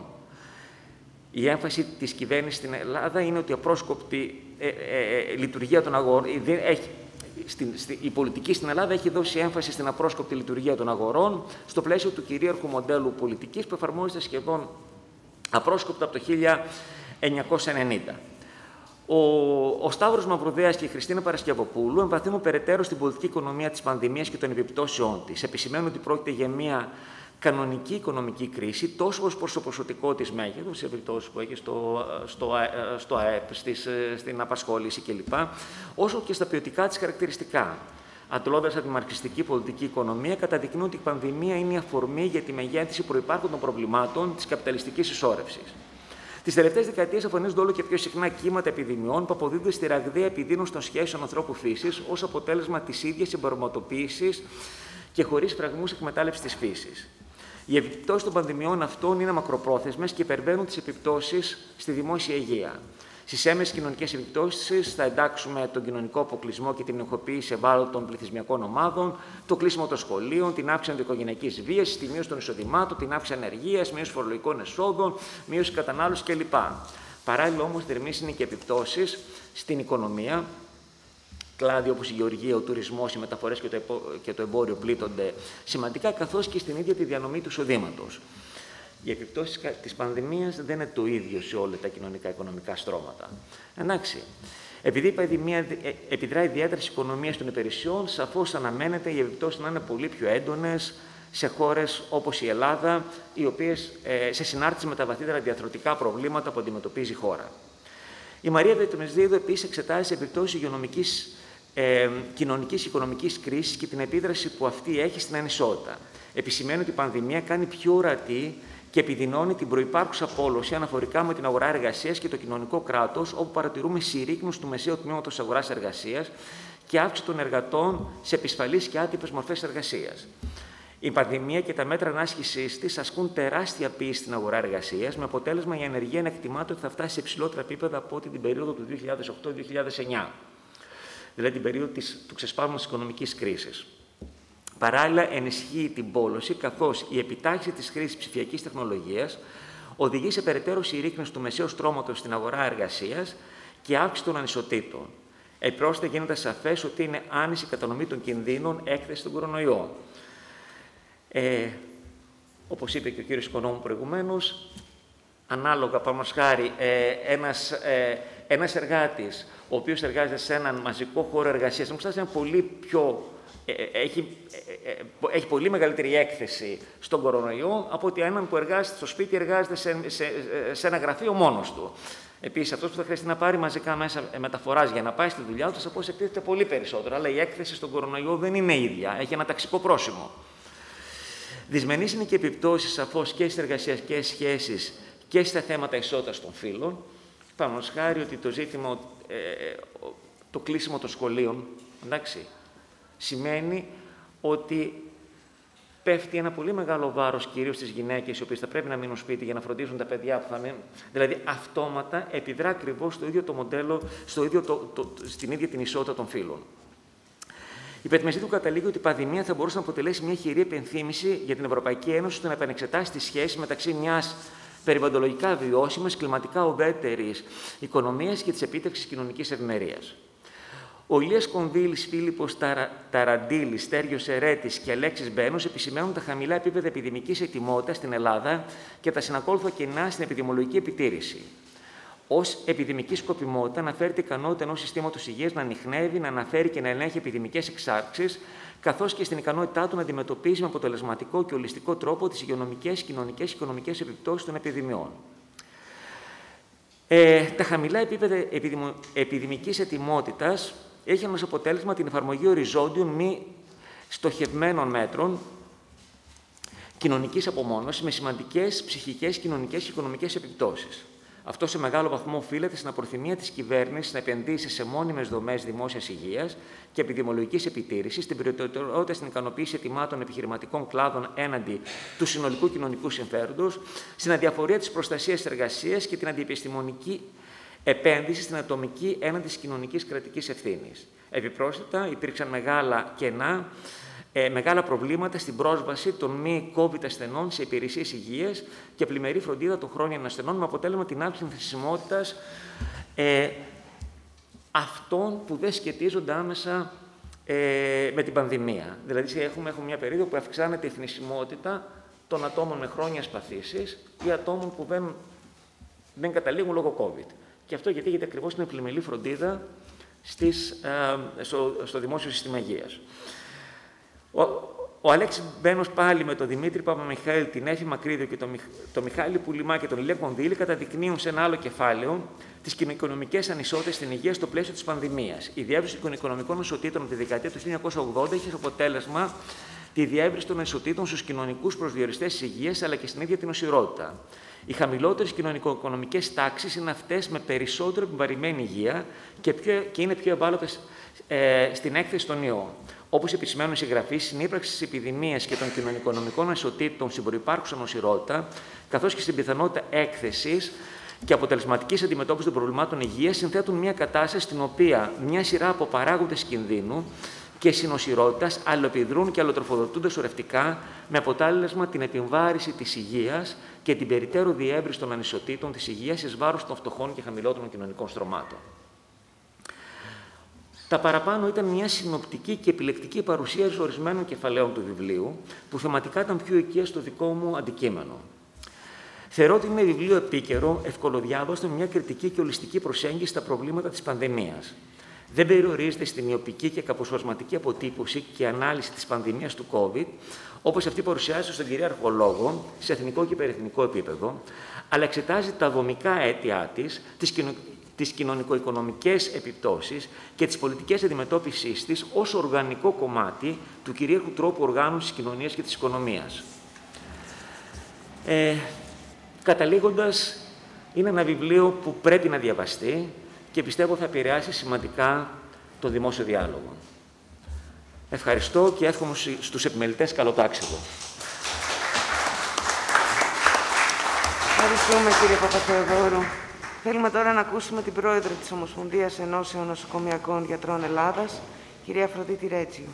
Η έμφαση της κυβέρνησης στην Ελλάδα είναι ότι η απρόσκοπτη λειτουργία των αγορών. Η πολιτική στην Ελλάδα έχει δώσει έμφαση στην απρόσκοπτη λειτουργία των αγορών στο πλαίσιο του κυρίαρχου μοντέλου πολιτικής που εφαρμόζεται σχεδόν απρόσκοπτα από το 1990. Ο Σταύρος Μαυρουδέας και η Χριστίνα Παρασκευοπούλου εμβαθύνουν περαιτέρω στην πολιτική οικονομία της πανδημίας και των επιπτώσεων της. Επισημαίνουν ότι πρόκειται για μια κανονική οικονομική κρίση, τόσο ως προς το ποσοτικό της μέγεθος, σε επιπτώσεις που έχει στο ΑΕΠ, στην απασχόληση κλπ., όσο και στα ποιοτικά της χαρακτηριστικά. Αντλώντας από τη μαρξιστική πολιτική οικονομία, καταδεικνύουν ότι η πανδημία είναι η αφορμή για τη μεγέθυνση προϋπάρχοντων προβλημάτων της καπιταλιστικής συσσόρευσης. Τις τελευταίες δεκαετίες εμφανίζονται όλο και πιο συχνά κύματα επιδημιών που αποδίδονται στη ραγδαία επιδείνωση των σχέσεων ανθρώπου-φύσης ως αποτέλεσμα της ίδιας εμπορματοποίησης και χωρίς φραγμούς εκμετάλλευσης της φύσης. Οι επιπτώσεις των πανδημιών αυτών είναι μακροπρόθεσμες και υπερβαίνουν τις επιπτώσεις στη δημόσια υγεία. Στις έμεσες κοινωνικές επιπτώσεις θα εντάξουμε τον κοινωνικό αποκλεισμό και την ενοχοποίηση ευάλωτων πληθυσμιακών ομάδων, το κλείσιμο των σχολείων, την αύξηση ενδοοικογενειακής βίας, τη μείωση των εισοδημάτων, την αύξηση ανεργίας, μείωση φορολογικών εσόδων, μείωση κατανάλωσης κλπ. Παράλληλα, όμως, θερμής είναι και επιπτώσεις στην οικονομία. Κλάδοι όπως η γεωργία, ο τουρισμός, οι μεταφορές και το εμπόριο πλήττονται σημαντικά, καθώς και στην ίδια τη διανομή του εισοδήματος. Οι επιπτώσεις της πανδημίας δεν είναι το ίδιο σε όλα τα κοινωνικά-οικονομικά στρώματα. Εντάξει. Επειδή η πανδημία επιδράει ιδιαίτερα στις οικονομίες των υπηρεσιών, σαφώς αναμένεται οι επιπτώσεις να είναι πολύ πιο έντονες σε χώρες όπως η Ελλάδα, οι οποίες σε συνάρτηση με τα βαθύτερα διαρθρωτικά προβλήματα που αντιμετωπίζει η χώρα. Η Μαρία Βετομεσδίδου επίσης εξετάζει επιπτώσεις κοινωνικής οικονομικής κρίσης και την επίδραση που αυτή έχει στην ανισότητα. Επισημαίνει ότι η πανδημία κάνει πιο ορατή και επιδεινώνει την προϋπάρχουσα πόλωση αναφορικά με την αγορά εργασίας και το κοινωνικό κράτος, όπου παρατηρούμε συρρίκνωση του μεσαίου τμήματος αγοράς εργασίας και αύξηση των εργατών σε επισφαλείς και άτυπες μορφές εργασίας. Η πανδημία και τα μέτρα ανάσχησής της ασκούν τεράστια πίεση στην αγορά εργασίας, με αποτέλεσμα η ανεργία να εκτιμάται ότι θα φτάσει σε υψηλότερα επίπεδα από την περίοδο του 2008-2009, δηλαδή την περίοδο του ξεσπάσματος της οικονομικής κρίσης. Παράλληλα, ενισχύει την πόλωση, καθώς η επιτάχυνση της χρήσης ψηφιακής τεχνολογίας οδηγεί σε περαιτέρω συρρίκνωση του μεσαίου στρώματος στην αγορά εργασίας και αύξηση των ανισοτήτων. Επιπρόσθετα, γίνεται σαφές ότι είναι άνηση η κατανομή των κινδύνων έκθεση στον κορονοϊό. Όπως είπε και ο κύριος Οικονόμου προηγουμένως, ανάλογα, παραδείγματος χάρη, ένας εργάτης, ο οποίος εργάζεται σε έναν μαζικό χώρο εργασίας, είναι πολύ πιο έχει πολύ μεγαλύτερη έκθεση στον κορονοϊό από ότι έναν που εργάζεται στο σπίτι, εργάζεται σε ένα γραφείο μόνος του. Επίσης, αυτός που θα χρειαστεί να πάρει μαζικά μέσα μεταφοράς για να πάει στη δουλειά του, θα πω εκτίθεται πολύ περισσότερο. Αλλά η έκθεση στον κορονοϊό δεν είναι ίδια. Έχει ένα ταξικό πρόσημο. Δυσμενείς είναι και επιπτώσεις σαφώς και στις εργασιακές σχέσεις και στα θέματα ισότητας των φύλων. Παραδείγματος χάρη ότι το ζήτημα, το κλείσιμο των σχολείων, εντάξει, σημαίνει ότι πέφτει ένα πολύ μεγάλο βάρος κυρίως στις γυναίκες, οι οποίες θα πρέπει να μείνουν σπίτι για να φροντίζουν τα παιδιά που θα μείνουν. Δηλαδή, αυτόματα επιδρά ακριβώς στο ίδιο το μοντέλο, στην ίδια την ισότητα των φύλων. Η Βετομεσδίδου καταλήγει ότι η πανδημία θα μπορούσε να αποτελέσει μια χειρή επενθύμηση για την Ευρωπαϊκή Ένωση στο να επανεξετάσει τη σχέση μεταξύ μιας περιβαλλοντολογικά βιώσιμης, κλιματικά ουδέτερης οικονομίας και της επίτευξης κοινωνικής ευημερίας. Ο Ηλίας Κονδύλης, Φίλιππος Ταραντήλης, Στέργιος Ερέτης και Αλέξης Μπένος επισημαίνουν τα χαμηλά επίπεδα επιδημικής ετοιμότητας στην Ελλάδα και τα συνακόλουθα κενά στην επιδημιολογική επιτήρηση. Ως επιδημική σκοπιμότητα αναφέρεται η ικανότητα ενός συστήματος υγείας να ανιχνεύει, να αναφέρει και να ελέγχει επιδημικές εξάρξεις, καθώς και στην ικανότητά του να αντιμετωπίζει με αποτελεσματικό και ολιστικό τρόπο τις υγειονομικές, κοινωνικές και οικονομικές επιπτώσεις των επιδημιών. Τα χαμηλά επίπεδα επιδημικής ετοιμότητας έχει ως αποτέλεσμα την εφαρμογή οριζόντιων μη στοχευμένων μέτρων κοινωνικής απομόνωσης με σημαντικές ψυχικές, κοινωνικές και οικονομικές επιπτώσεις. Αυτό σε μεγάλο βαθμό οφείλεται στην απροθυμία της κυβέρνησης να επενδύσει σε μόνιμες δομές δημόσιας υγείας και επιδημιολογικής επιτήρησης, στην προτεραιότητα στην ικανοποίηση ετοιμάτων επιχειρηματικών κλάδων έναντι του συνολικού κοινωνικού συμφέροντος, στην αδιαφορία της προστασίας εργασίας και την αντιεπιστημονική επένδυση στην ατομική έναντι της κοινωνικής κρατικής ευθύνης. Επιπρόσθετα, υπήρξαν μεγάλα κενά, μεγάλα προβλήματα στην πρόσβαση των μη COVID ασθενών σε υπηρεσίες υγείας και πλημμερή φροντίδα των χρόνιων ασθενών, με αποτέλεσμα την αύξηση της θνησιμότητας αυτών που δεν σχετίζονται άμεσα με την πανδημία. Δηλαδή, έχουμε μια περίοδο που αυξάνεται η θνησιμότητα των ατόμων με χρόνιες παθήσεις ή ατόμων που δεν καταλήγουν λόγω COVID. Και αυτό γιατί ακριβώς είναι πλημμυρή φροντίδα στο δημόσιο σύστημα υγείας. Ο Αλέξης Μπένος πάλι με τον Δημήτρη Παπαμιχαήλ, την Έφη Μακρύδιο και τον Μιχάλη Πουλημά και τον Ηλία Κονδύλη καταδεικνύουν σε ένα άλλο κεφάλαιο τις κοινωνικές ανισότητες στην υγεία στο πλαίσιο της πανδημίας. Η διεύρυνση των οικονομικών ανισοτήτων από τη δεκαετία του 1980 έχει ως αποτέλεσμα τη διεύρυνση των ανισοτήτων στους κοινωνικούς προσδιοριστές της υγείας αλλά και στην ίδια την οσιρότητα. Οι χαμηλότερες κοινωνικο-οικονομικές τάξεις είναι αυτές με περισσότερο επιβαρημένη υγεία και είναι πιο ευάλωτες στην έκθεση των ιών. Όπως επισημαίνουν οι συγγραφείς, η συνύπαρξη της επιδημίας και των κοινωνικο-οικονομικών ανισοτήτων στην προϋπάρχουσα νοσηρότητα, καθώς και στην πιθανότητα έκθεσης και αποτελεσματικής αντιμετώπισης των προβλημάτων υγείας, συνθέτουν μια κατάσταση στην οποία μια σειρά από παράγοντες κινδύνου και συνοσηρότητας αλληλοεπιδρούν και αλλοτροφοδοτούνται σωρευτικά, με αποτέλεσμα την επιβάρηση της υγείας και την περιττέρω διεύρυνση των ανισοτήτων της υγείας εις βάρος των φτωχών και χαμηλότερων κοινωνικών στρωμάτων. Τα παραπάνω ήταν μια συνοπτική και επιλεκτική παρουσίαση ορισμένων κεφαλαίων του βιβλίου, που θεματικά ήταν πιο οικία στο δικό μου αντικείμενο. Θεωρώ ότι είναι βιβλίο επίκαιρο, ευκολοδιάβαστο, με μια κριτική και ολιστική προσέγγιση στα προβλήματα της πανδημίας. Δεν περιορίζεται στη μειοπική και καποσπασματική αποτύπωση και ανάλυση της πανδημίας του COVID, όπως αυτή παρουσιάζεται στον κυρίαρχο λόγο, σε εθνικό και υπερεθνικό επίπεδο, αλλά εξετάζει τα δομικά αίτια της, τις κοινωνικο-οικονομικές επιπτώσεις και τις πολιτικές αντιμετώπισης της ως οργανικό κομμάτι του κυρίαρχου τρόπου οργάνωσης της κοινωνίας και της οικονομίας. Καταλήγοντας, είναι ένα βιβλίο που πρέπει να διαβαστεί και πιστεύω θα επηρεάσει σημαντικά το δημόσιο διάλογο. Ευχαριστώ και εύχομαι στους επιμελητές καλό τάξιδο. Ευχαριστούμε, κύριε Παπαθεοδόρου. Θέλουμε τώρα να ακούσουμε την πρόεδρο της Ομοσπονδίας Ενώσεων Νοσοκομειακών Γιατρών Ελλάδας, κυρία Αφροδίτη Ρέτσιο.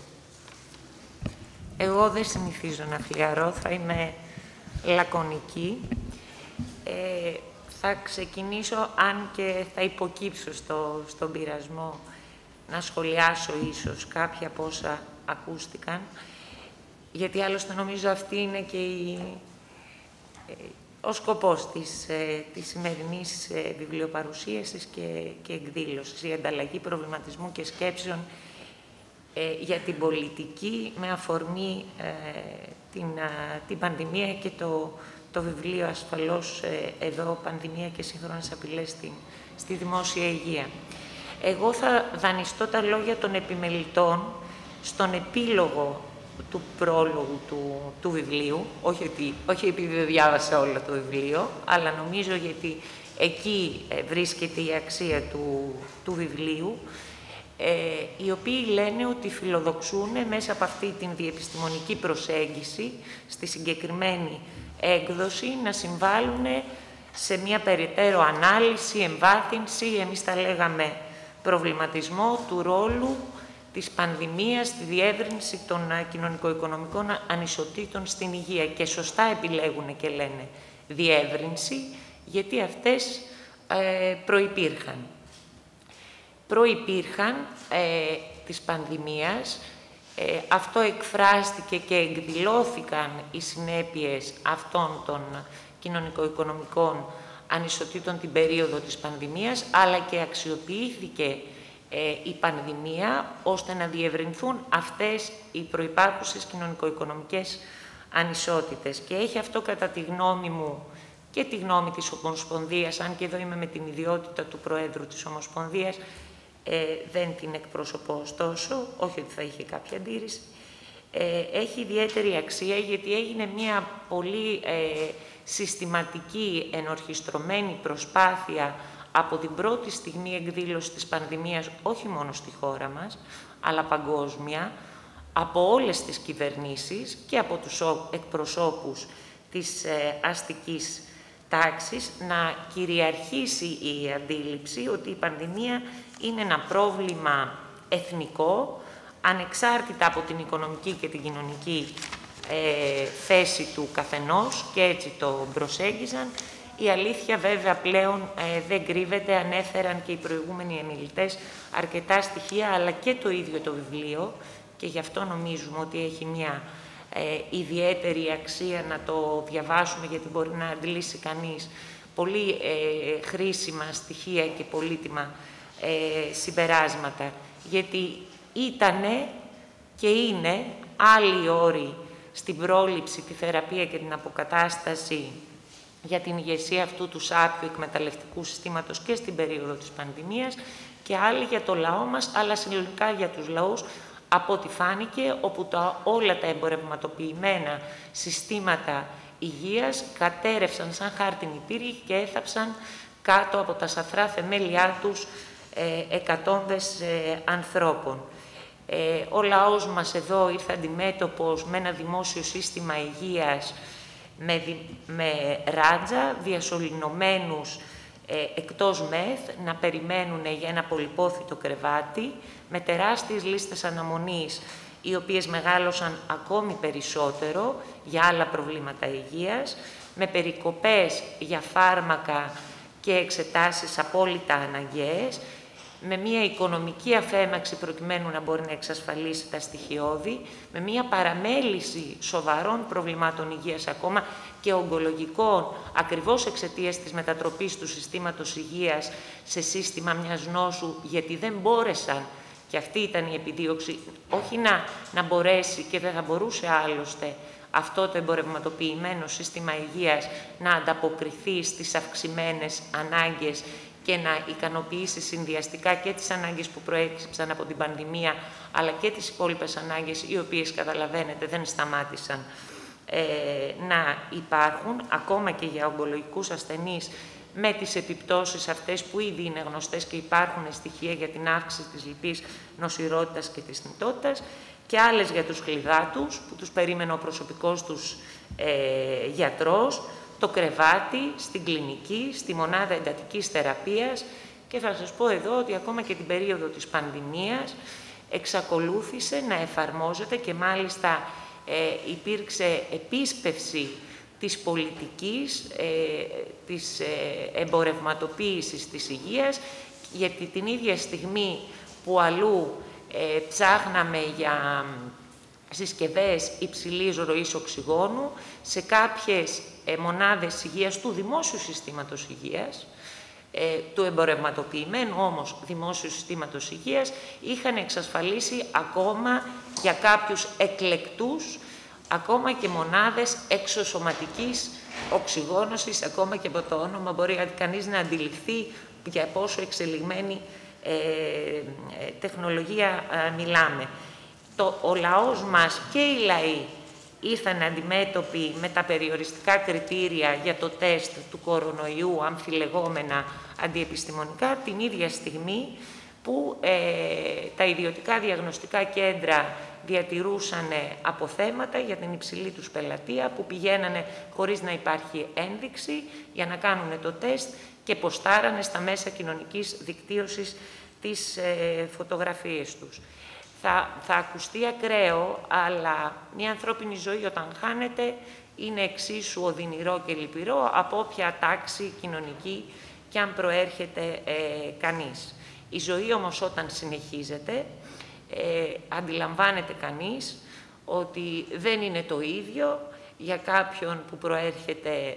Εγώ δεν συνηθίζω να φλιαρώ, θα είμαι λακωνική. Θα ξεκινήσω, αν και θα υποκύψω στον πειρασμό, να σχολιάσω ίσως κάποια από όσα ακούστηκαν, γιατί άλλωστε νομίζω αυτή είναι και ο σκοπός της σημερινής βιβλιοπαρουσίασης και εκδήλωσης, η ανταλλαγή προβληματισμού και σκέψεων για την πολιτική με αφορμή την πανδημία και το βιβλίο ασφαλώς εδώ «Πανδημία και σύγχρονες απειλές στη δημόσια υγεία». Εγώ θα δανειστώ τα λόγια των επιμελητών στον επίλογο του πρόλογου του βιβλίου, όχι επειδή δεν διάβασα όλο το βιβλίο, αλλά νομίζω γιατί εκεί βρίσκεται η αξία του βιβλίου, οι οποίοι λένε ότι φιλοδοξούν μέσα από αυτή την διεπιστημονική προσέγγιση στη συγκεκριμένη έκδοση να συμβάλλουν σε μια περαιτέρω ανάλυση, εμβάθυνση, εμείς τα λέγαμε προβληματισμό του ρόλου της πανδημίας στη διεύρυνση των κοινωνικο-οικονομικών ανισοτήτων στην υγεία. Και σωστά επιλέγουν και λένε διεύρυνση, γιατί αυτές προϋπήρχαν. Προϋπήρχαν της πανδημίας, αυτό εκφράστηκε και εκδηλώθηκαν οι συνέπειες αυτών των κοινωνικο-οικονομικών ανισοτήτων την περίοδο της πανδημίας, αλλά και αξιοποιήθηκε η πανδημία ώστε να διευρυνθούν αυτές οι προϋπάρχουσες κοινωνικο-οικονομικές ανισότητες. Και έχει αυτό, κατά τη γνώμη μου και τη γνώμη της Ομοσπονδίας, αν και εδώ είμαι με την ιδιότητα του Προέδρου της Ομοσπονδίας, δεν την εκπροσωπώ ωστόσο, όχι ότι θα είχε κάποια αντίρρηση, έχει ιδιαίτερη αξία γιατί έγινε μια πολύ συστηματική, ενορχιστρωμένη προσπάθεια από την πρώτη στιγμή εκδήλωση της πανδημίας, όχι μόνο στη χώρα μας, αλλά παγκόσμια, από όλες τις κυβερνήσεις και από τους εκπροσώπους της αστικής τάξης, να κυριαρχήσει η αντίληψη ότι η πανδημία είναι ένα πρόβλημα εθνικό, ανεξάρτητα από την οικονομική και την κοινωνική θέση του καθενός, και έτσι το προσέγγιζαν. Η αλήθεια βέβαια πλέον δεν κρύβεται, ανέφεραν και οι προηγούμενοι εμιλητές αρκετά στοιχεία, αλλά και το ίδιο το βιβλίο, και γι' αυτό νομίζουμε ότι έχει μια ιδιαίτερη αξία να το διαβάσουμε, γιατί μπορεί να αντλήσει κανείς πολύ χρήσιμα στοιχεία και πολύτιμα συμπεράσματα. Γιατί ήτανε και είναι άλλοι όροι στην πρόληψη, τη θεραπεία και την αποκατάσταση για την ηγεσία αυτού του σάπιου εκμεταλλευτικού συστήματος και στην περίοδο της πανδημίας, και άλλοι για το λαό μας, αλλά συνολικά για τους λαούς, από ό,τι φάνηκε, όπου όλα τα εμπορευματοποιημένα συστήματα υγείας κατέρευσαν σαν χάρτινη πύργη και έθαψαν κάτω από τα σαφρά θεμέλια τους εκατόντες ανθρώπων. Ο λαός μας εδώ ήρθε αντιμέτωπος με ένα δημόσιο σύστημα υγείας με ράτζα, διασωληνωμένους εκτός ΜΕΘ, να περιμένουν για ένα πολυπόθητο κρεβάτι, με τεράστιες λίστες αναμονής, οι οποίες μεγάλωσαν ακόμη περισσότερο για άλλα προβλήματα υγείας, με περικοπές για φάρμακα και εξετάσεις απόλυτα αναγκαίες, με μια οικονομική αφέμαξη προκειμένου να μπορεί να εξασφαλίσει τα στοιχειώδη, με μια παραμέληση σοβαρών προβλημάτων υγείας ακόμα και ογκολογικών, ακριβώς εξαιτίας της μετατροπής του συστήματος υγείας σε σύστημα μιας νόσου, γιατί δεν μπόρεσαν, και αυτή ήταν η επιδίωξη, όχι να μπορέσει και δεν θα μπορούσε άλλωστε αυτό το εμπορευματοποιημένο σύστημα υγείας να ανταποκριθεί στις αυξημένες ανάγκες και να ικανοποιήσει συνδυαστικά και τις ανάγκες που προέκυψαν από την πανδημία, αλλά και τις υπόλοιπες ανάγκες, οι οποίες, καταλαβαίνετε, δεν σταμάτησαν να υπάρχουν, ακόμα και για ογκολογικούς ασθενείς, με τις επιπτώσεις αυτές που ήδη είναι γνωστές και υπάρχουν στοιχεία για την αύξηση της λιπής νοσηρότητας και της θνητότητας, και άλλες για τους χλιδάτους, που τους περίμενε ο προσωπικός τους γιατρός, το κρεβάτι, στην κλινική, στη μονάδα εντατικής θεραπείας, και θα σας πω εδώ ότι ακόμα και την περίοδο της πανδημίας εξακολούθησε να εφαρμόζεται και μάλιστα υπήρξε επίσπευση της πολιτικής, της εμπορευματοποίησης της υγείας, γιατί την ίδια στιγμή που αλλού ψάχναμε για συσκευές υψηλής ροής οξυγόνου, σε κάποιες μονάδες υγείας του δημόσιου συστήματος υγείας, του εμπορευματοποιημένου όμως δημόσιου συστήματος υγείας, είχαν εξασφαλίσει ακόμα για κάποιους εκλεκτούς, ακόμα και μονάδες εξωσωματικής οξυγόνωσης, ακόμα και από το όνομα μπορεί κανείς να αντιληφθεί για πόσο εξελιγμένη τεχνολογία μιλάμε. Ο λαός μας και οι λαοί ήρθαν αντιμέτωποι με τα περιοριστικά κριτήρια για το τεστ του κορονοϊού, αμφιλεγόμενα αντιεπιστημονικά, την ίδια στιγμή που τα ιδιωτικά διαγνωστικά κέντρα διατηρούσαν αποθέματα για την υψηλή τους πελατεία, που πηγαίνανε χωρίς να υπάρχει ένδειξη για να κάνουν το τεστ και ποστάρανε στα μέσα κοινωνικής δικτύωσης τις φωτογραφίες τους. Θα ακουστεί ακραίο, αλλά μια ανθρώπινη ζωή όταν χάνεται είναι εξίσου οδυνηρό και λυπηρό από όποια τάξη κοινωνική και αν προέρχεται κανείς. Η ζωή όμως όταν συνεχίζεται, αντιλαμβάνεται κανείς ότι δεν είναι το ίδιο για κάποιον που προέρχεται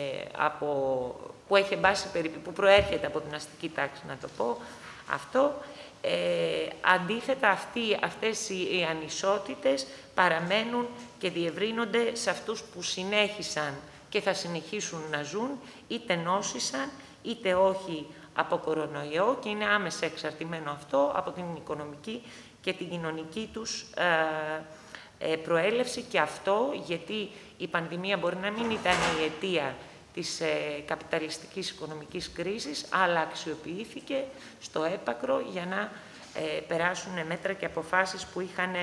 που προέρχεται από την αστική τάξη, να το πω αυτό. Αντίθετα, αυτές οι ανισότητες παραμένουν και διευρύνονται σε αυτούς που συνέχισαν και θα συνεχίσουν να ζουν, είτε νόσησαν, είτε όχι από κορονοϊό, και είναι άμεσα εξαρτημένο αυτό από την οικονομική και την κοινωνική τους προέλευση, και αυτό γιατί η πανδημία μπορεί να μην ήταν η αιτία της καπιταλιστικής οικονομικής κρίσης, αλλά αξιοποιήθηκε στο έπακρο για να περάσουν μέτρα και αποφάσεις που είχαν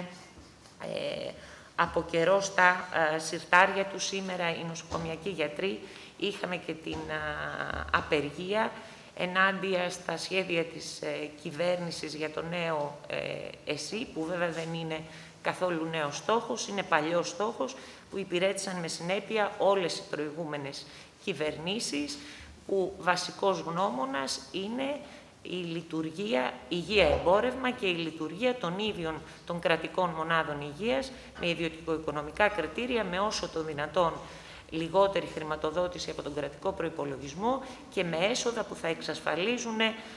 από καιρό στα συρτάρια του. Σήμερα οι νοσοκομιακοί γιατροί είχαμε και την απεργία ενάντια στα σχέδια της κυβέρνησης για το νέο ΕΣΥ, που βέβαια δεν είναι καθόλου νέος στόχος, είναι παλιός στόχος που υπηρέτησαν με συνέπεια όλες οι προηγούμενες κυβερνήσεις, που βασικός γνώμονας είναι η λειτουργία υγεία-εμπόρευμα και η λειτουργία των ίδιων των κρατικών μονάδων υγείας με ιδιωτικο-οικονομικά κριτήρια, με όσο το δυνατόν λιγότερη χρηματοδότηση από τον κρατικό προϋπολογισμό και με έσοδα που θα εξασφαλίζουν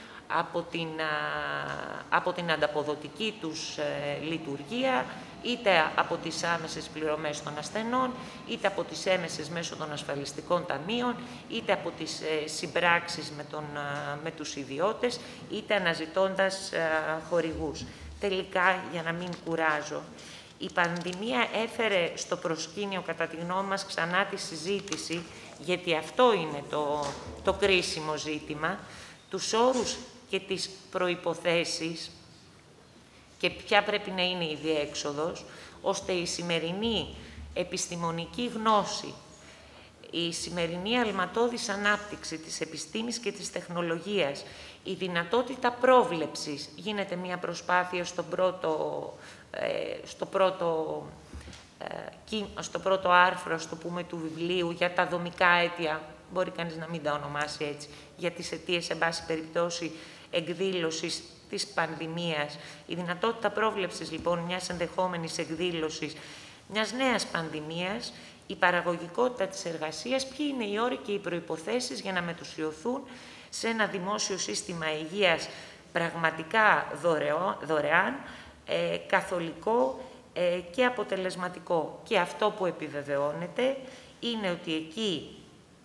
από την ανταποδοτική τους λειτουργία, είτε από τις άμεσες πληρωμές των ασθενών, είτε από τις έμεσες μέσω των ασφαλιστικών ταμείων, είτε από τις συμπράξεις με τους ιδιώτες, είτε αναζητώντας χορηγούς. Τελικά, για να μην κουράζω, η πανδημία έφερε στο προσκήνιο, κατά τη γνώμη μας, ξανά τη συζήτηση, γιατί αυτό είναι το κρίσιμο ζήτημα, τους όρους και τις προϋποθέσεις και ποια πρέπει να είναι η διέξοδος, ώστε η σημερινή επιστημονική γνώση, η σημερινή αλματώδης ανάπτυξη της επιστήμης και της τεχνολογίας, η δυνατότητα πρόβλεψης, γίνεται μια προσπάθεια στο πρώτο άρθρο, ας το πούμε, του βιβλίου για τα δομικά αίτια, μπορεί κανείς να μην τα ονομάσει έτσι, για τις αιτίες, εν πάση περιπτώσει, εκδήλωσης της πανδημίας, η δυνατότητα πρόβλεψης λοιπόν μιας ενδεχόμενης εκδήλωσης μιας νέας πανδημίας, η παραγωγικότητα της εργασίας, ποιοι είναι οι όροι και οι προϋποθέσεις για να μετουσιωθούν σε ένα δημόσιο σύστημα υγείας πραγματικά δωρεάν, καθολικό και αποτελεσματικό. Και αυτό που επιβεβαιώνεται είναι ότι εκεί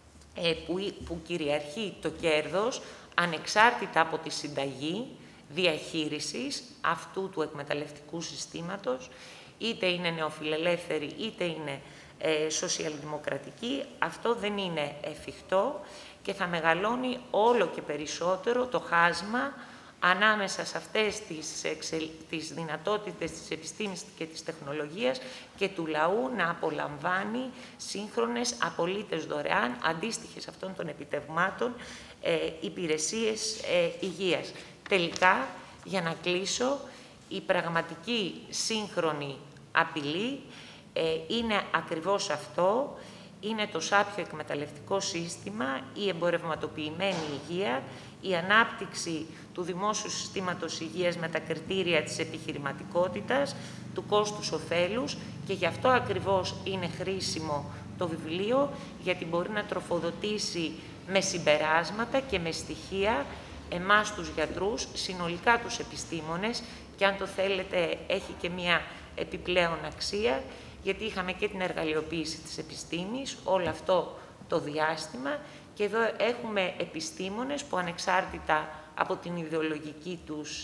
που κυριαρχεί το κέρδος, ανεξάρτητα από τη συνταγή διαχείρισης αυτού του εκμεταλλευτικού συστήματος, είτε είναι νεοφιλελεύθερη είτε είναι σοσιαλδημοκρατική, αυτό δεν είναι εφικτό και θα μεγαλώνει όλο και περισσότερο το χάσμα ανάμεσα σε αυτές τις δυνατότητες της επιστήμης και της τεχνολογίας και του λαού να απολαμβάνει σύγχρονες, απολύτως δωρεάν, αντίστοιχες αυτών των επιτευγμάτων, υπηρεσίες υγείας. Τελικά, για να κλείσω, η πραγματική σύγχρονη απειλή είναι ακριβώς αυτό, είναι το σάπιο εκμεταλλευτικό σύστημα, η εμπορευματοποιημένη υγεία, η ανάπτυξη του δημόσιου συστήματος υγείας με τα κριτήρια της επιχειρηματικότητας, του κόστους-οφέλους, και γι' αυτό ακριβώς είναι χρήσιμο το βιβλίο, γιατί μπορεί να τροφοδοτήσει με συμπεράσματα και με στοιχεία εμάς τους γιατρούς, συνολικά τους επιστήμονες, και αν το θέλετε έχει και μία επιπλέον αξία, γιατί είχαμε και την εργαλειοποίηση της επιστήμης όλο αυτό το διάστημα, και εδώ έχουμε επιστήμονες που ανεξάρτητα από την ιδεολογική τους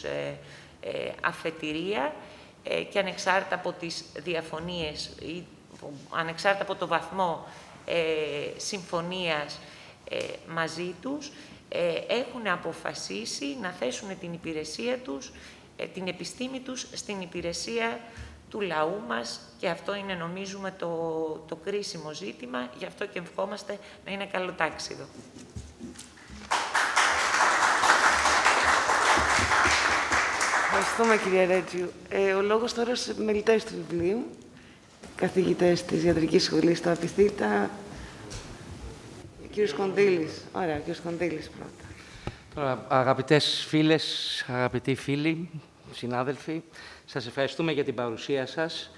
αφετηρία και ανεξάρτητα από τις διαφωνίες ή ανεξάρτητα από το βαθμό συμφωνίας μαζί τους, έχουν αποφασίσει να θέσουν την υπηρεσία τους, την επιστήμη τους στην υπηρεσία του λαού μας, και αυτό είναι, νομίζουμε, το κρίσιμο ζήτημα. Γι' αυτό και ευχόμαστε να είναι καλοτάξιδο. Ευχαριστούμε, κυρία Ρέτζιου. Ο λόγος τώρα στους επιμελητές του βιβλίου, καθηγητές της Ιατρικής Σχολής στα Απιθύτα. Ο κύριος Κονδύλης. Ωραία, ο κύριος Κονδύλης πρώτα. Τώρα, αγαπητές φίλες, αγαπητοί φίλοι, συνάδελφοι, σας ευχαριστούμε για την παρουσία σας.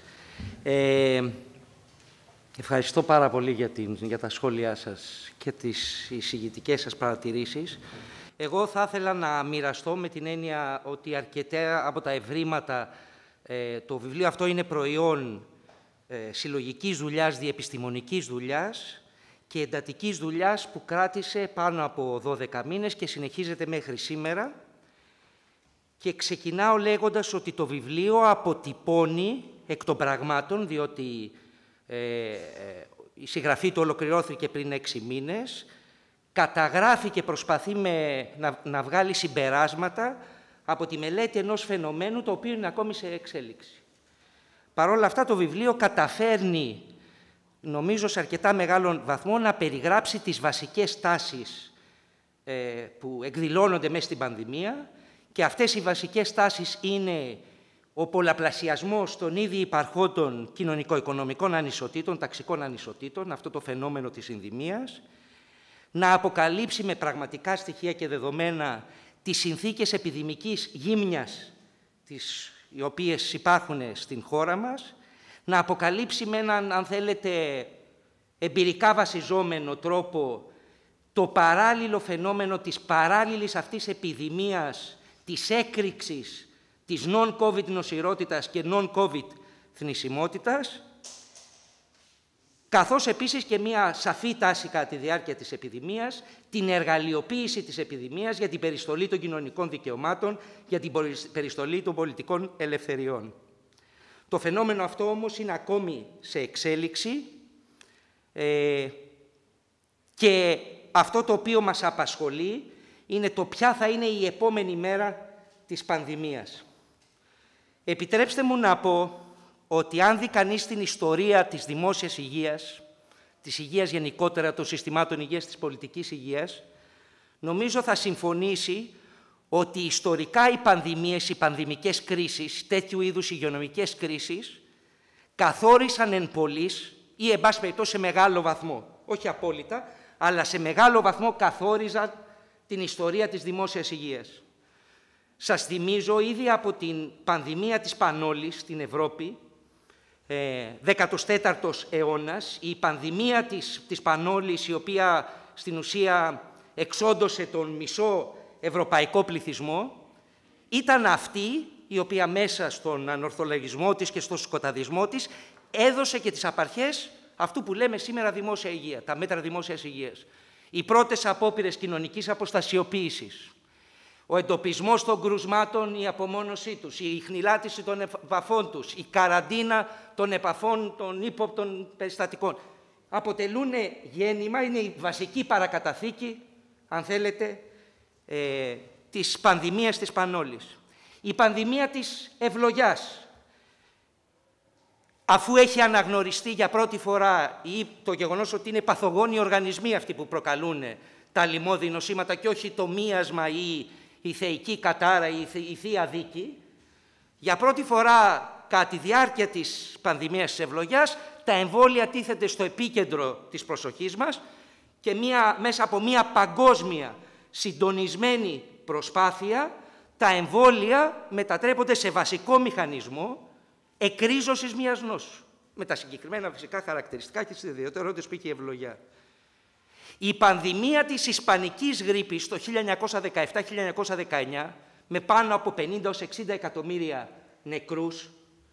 Ευχαριστώ πάρα πολύ για τα σχόλιά σας και τις εισηγητικές σας παρατηρήσεις. Εγώ θα ήθελα να μοιραστώ με την έννοια ότι αρκετά από τα ευρήματα, το βιβλίο αυτό είναι προϊόν συλλογικής δουλειάς, διεπιστημονικής δουλειάς και εντατικής δουλειάς που κράτησε πάνω από 12 μήνες και συνεχίζεται μέχρι σήμερα. Και ξεκινάω λέγοντας ότι το βιβλίο αποτυπώνει εκ των πραγμάτων, διότι η συγγραφή του ολοκληρώθηκε πριν 6 μήνες, καταγράφει και προσπαθεί να βγάλει συμπεράσματα από τη μελέτη ενός φαινομένου το οποίο είναι ακόμη σε εξέλιξη. Παρ' όλα αυτά το βιβλίο καταφέρνει, νομίζω σε αρκετά μεγάλο βαθμό, να περιγράψει τις βασικές τάσεις που εκδηλώνονται μέσα στην πανδημία, και αυτές οι βασικές τάσεις είναι ο πολλαπλασιασμός των ήδη υπαρχόντων κοινωνικο-οικονομικών ανισοτήτων, ταξικών ανισοτήτων, αυτό το φαινόμενο της ενδημίας, να αποκαλύψει με πραγματικά στοιχεία και δεδομένα τις συνθήκες επιδημικής γύμνιας οι οποίες υπάρχουν στην χώρα μας, να αποκαλύψει με έναν, αν θέλετε, εμπειρικά βασιζόμενο τρόπο το παράλληλο φαινόμενο της παράλληλης αυτής επιδημίας, της έκρηξης της non-COVID νοσηρότητας και non-COVID θνησιμότητας, καθώς επίσης και μία σαφή τάση κατά τη διάρκεια της επιδημίας, την εργαλειοποίηση της επιδημίας για την περιστολή των κοινωνικών δικαιωμάτων, για την περιστολή των πολιτικών ελευθεριών. Το φαινόμενο αυτό όμως είναι ακόμη σε εξέλιξη και αυτό το οποίο μας απασχολεί είναι το ποια θα είναι η επόμενη μέρα της πανδημίας. Επιτρέψτε μου να πω ότι αν δει κανείς την ιστορία της δημόσιας υγείας, της υγείας γενικότερα, των συστημάτων υγείας, της πολιτικής υγείας, νομίζω θα συμφωνήσει ότι ιστορικά οι πανδημίες, οι πανδημικές κρίσεις, τέτοιου είδους υγειονομικές κρίσεις, καθόρισαν εν πολλοίς ή εν πάση περιπτώσει σε μεγάλο βαθμό, όχι απόλυτα, αλλά σε μεγάλο βαθμό καθόριζαν την ιστορία της δημόσιας υγείας. Σας θυμίζω, ήδη από την πανδημία της Πανόλης στην Ευρώπη, 14ος αιώνας, η πανδημία της Πανόλης, η οποία στην ουσία εξόντωσε τον μισό ευρωπαϊκό πληθυσμό, ήταν αυτή η οποία μέσα στον ανορθολογισμό της και στον σκοταδισμό της έδωσε και τις απαρχές αυτού που λέμε σήμερα δημόσια υγεία, τα μέτρα δημόσιας υγείας. Οι πρώτες απόπειρες κοινωνικής αποστασιοποίησης, ο εντοπισμός των κρουσμάτων, η απομόνωσή τους, η ιχνηλάτηση των επαφών τους, η καραντίνα των επαφών των ύποπτων περιστατικών, αποτελούν γέννημα, είναι η βασική παρακαταθήκη, αν θέλετε, της πανδημίας της Πανόλης. Η πανδημία της ευλογιάς, αφού έχει αναγνωριστεί για πρώτη φορά το γεγονός ότι είναι παθογόνοι οργανισμοί αυτοί που προκαλούν τα λοιμώδη νοσήματα και όχι το μίασμα ή η θεϊκή κατάρα ή η θεία δίκη, για πρώτη φορά κατά τη διάρκεια της πανδημίας της ευλογιάς τα εμβόλια τίθενται στο επίκεντρο της προσοχής μας και μέσα από μια παγκόσμια συντονισμένη προσπάθεια τα εμβόλια μετατρέπονται σε βασικό μηχανισμό εκρίζωσης μιας νόσου, με τα συγκεκριμένα φυσικά χαρακτηριστικά και τις ιδιαιτερότητες που είχε η ευλογιά. Η πανδημία της Ισπανικής γρίπης το 1917-1919, με πάνω από 50-60 εκατομμύρια νεκρούς,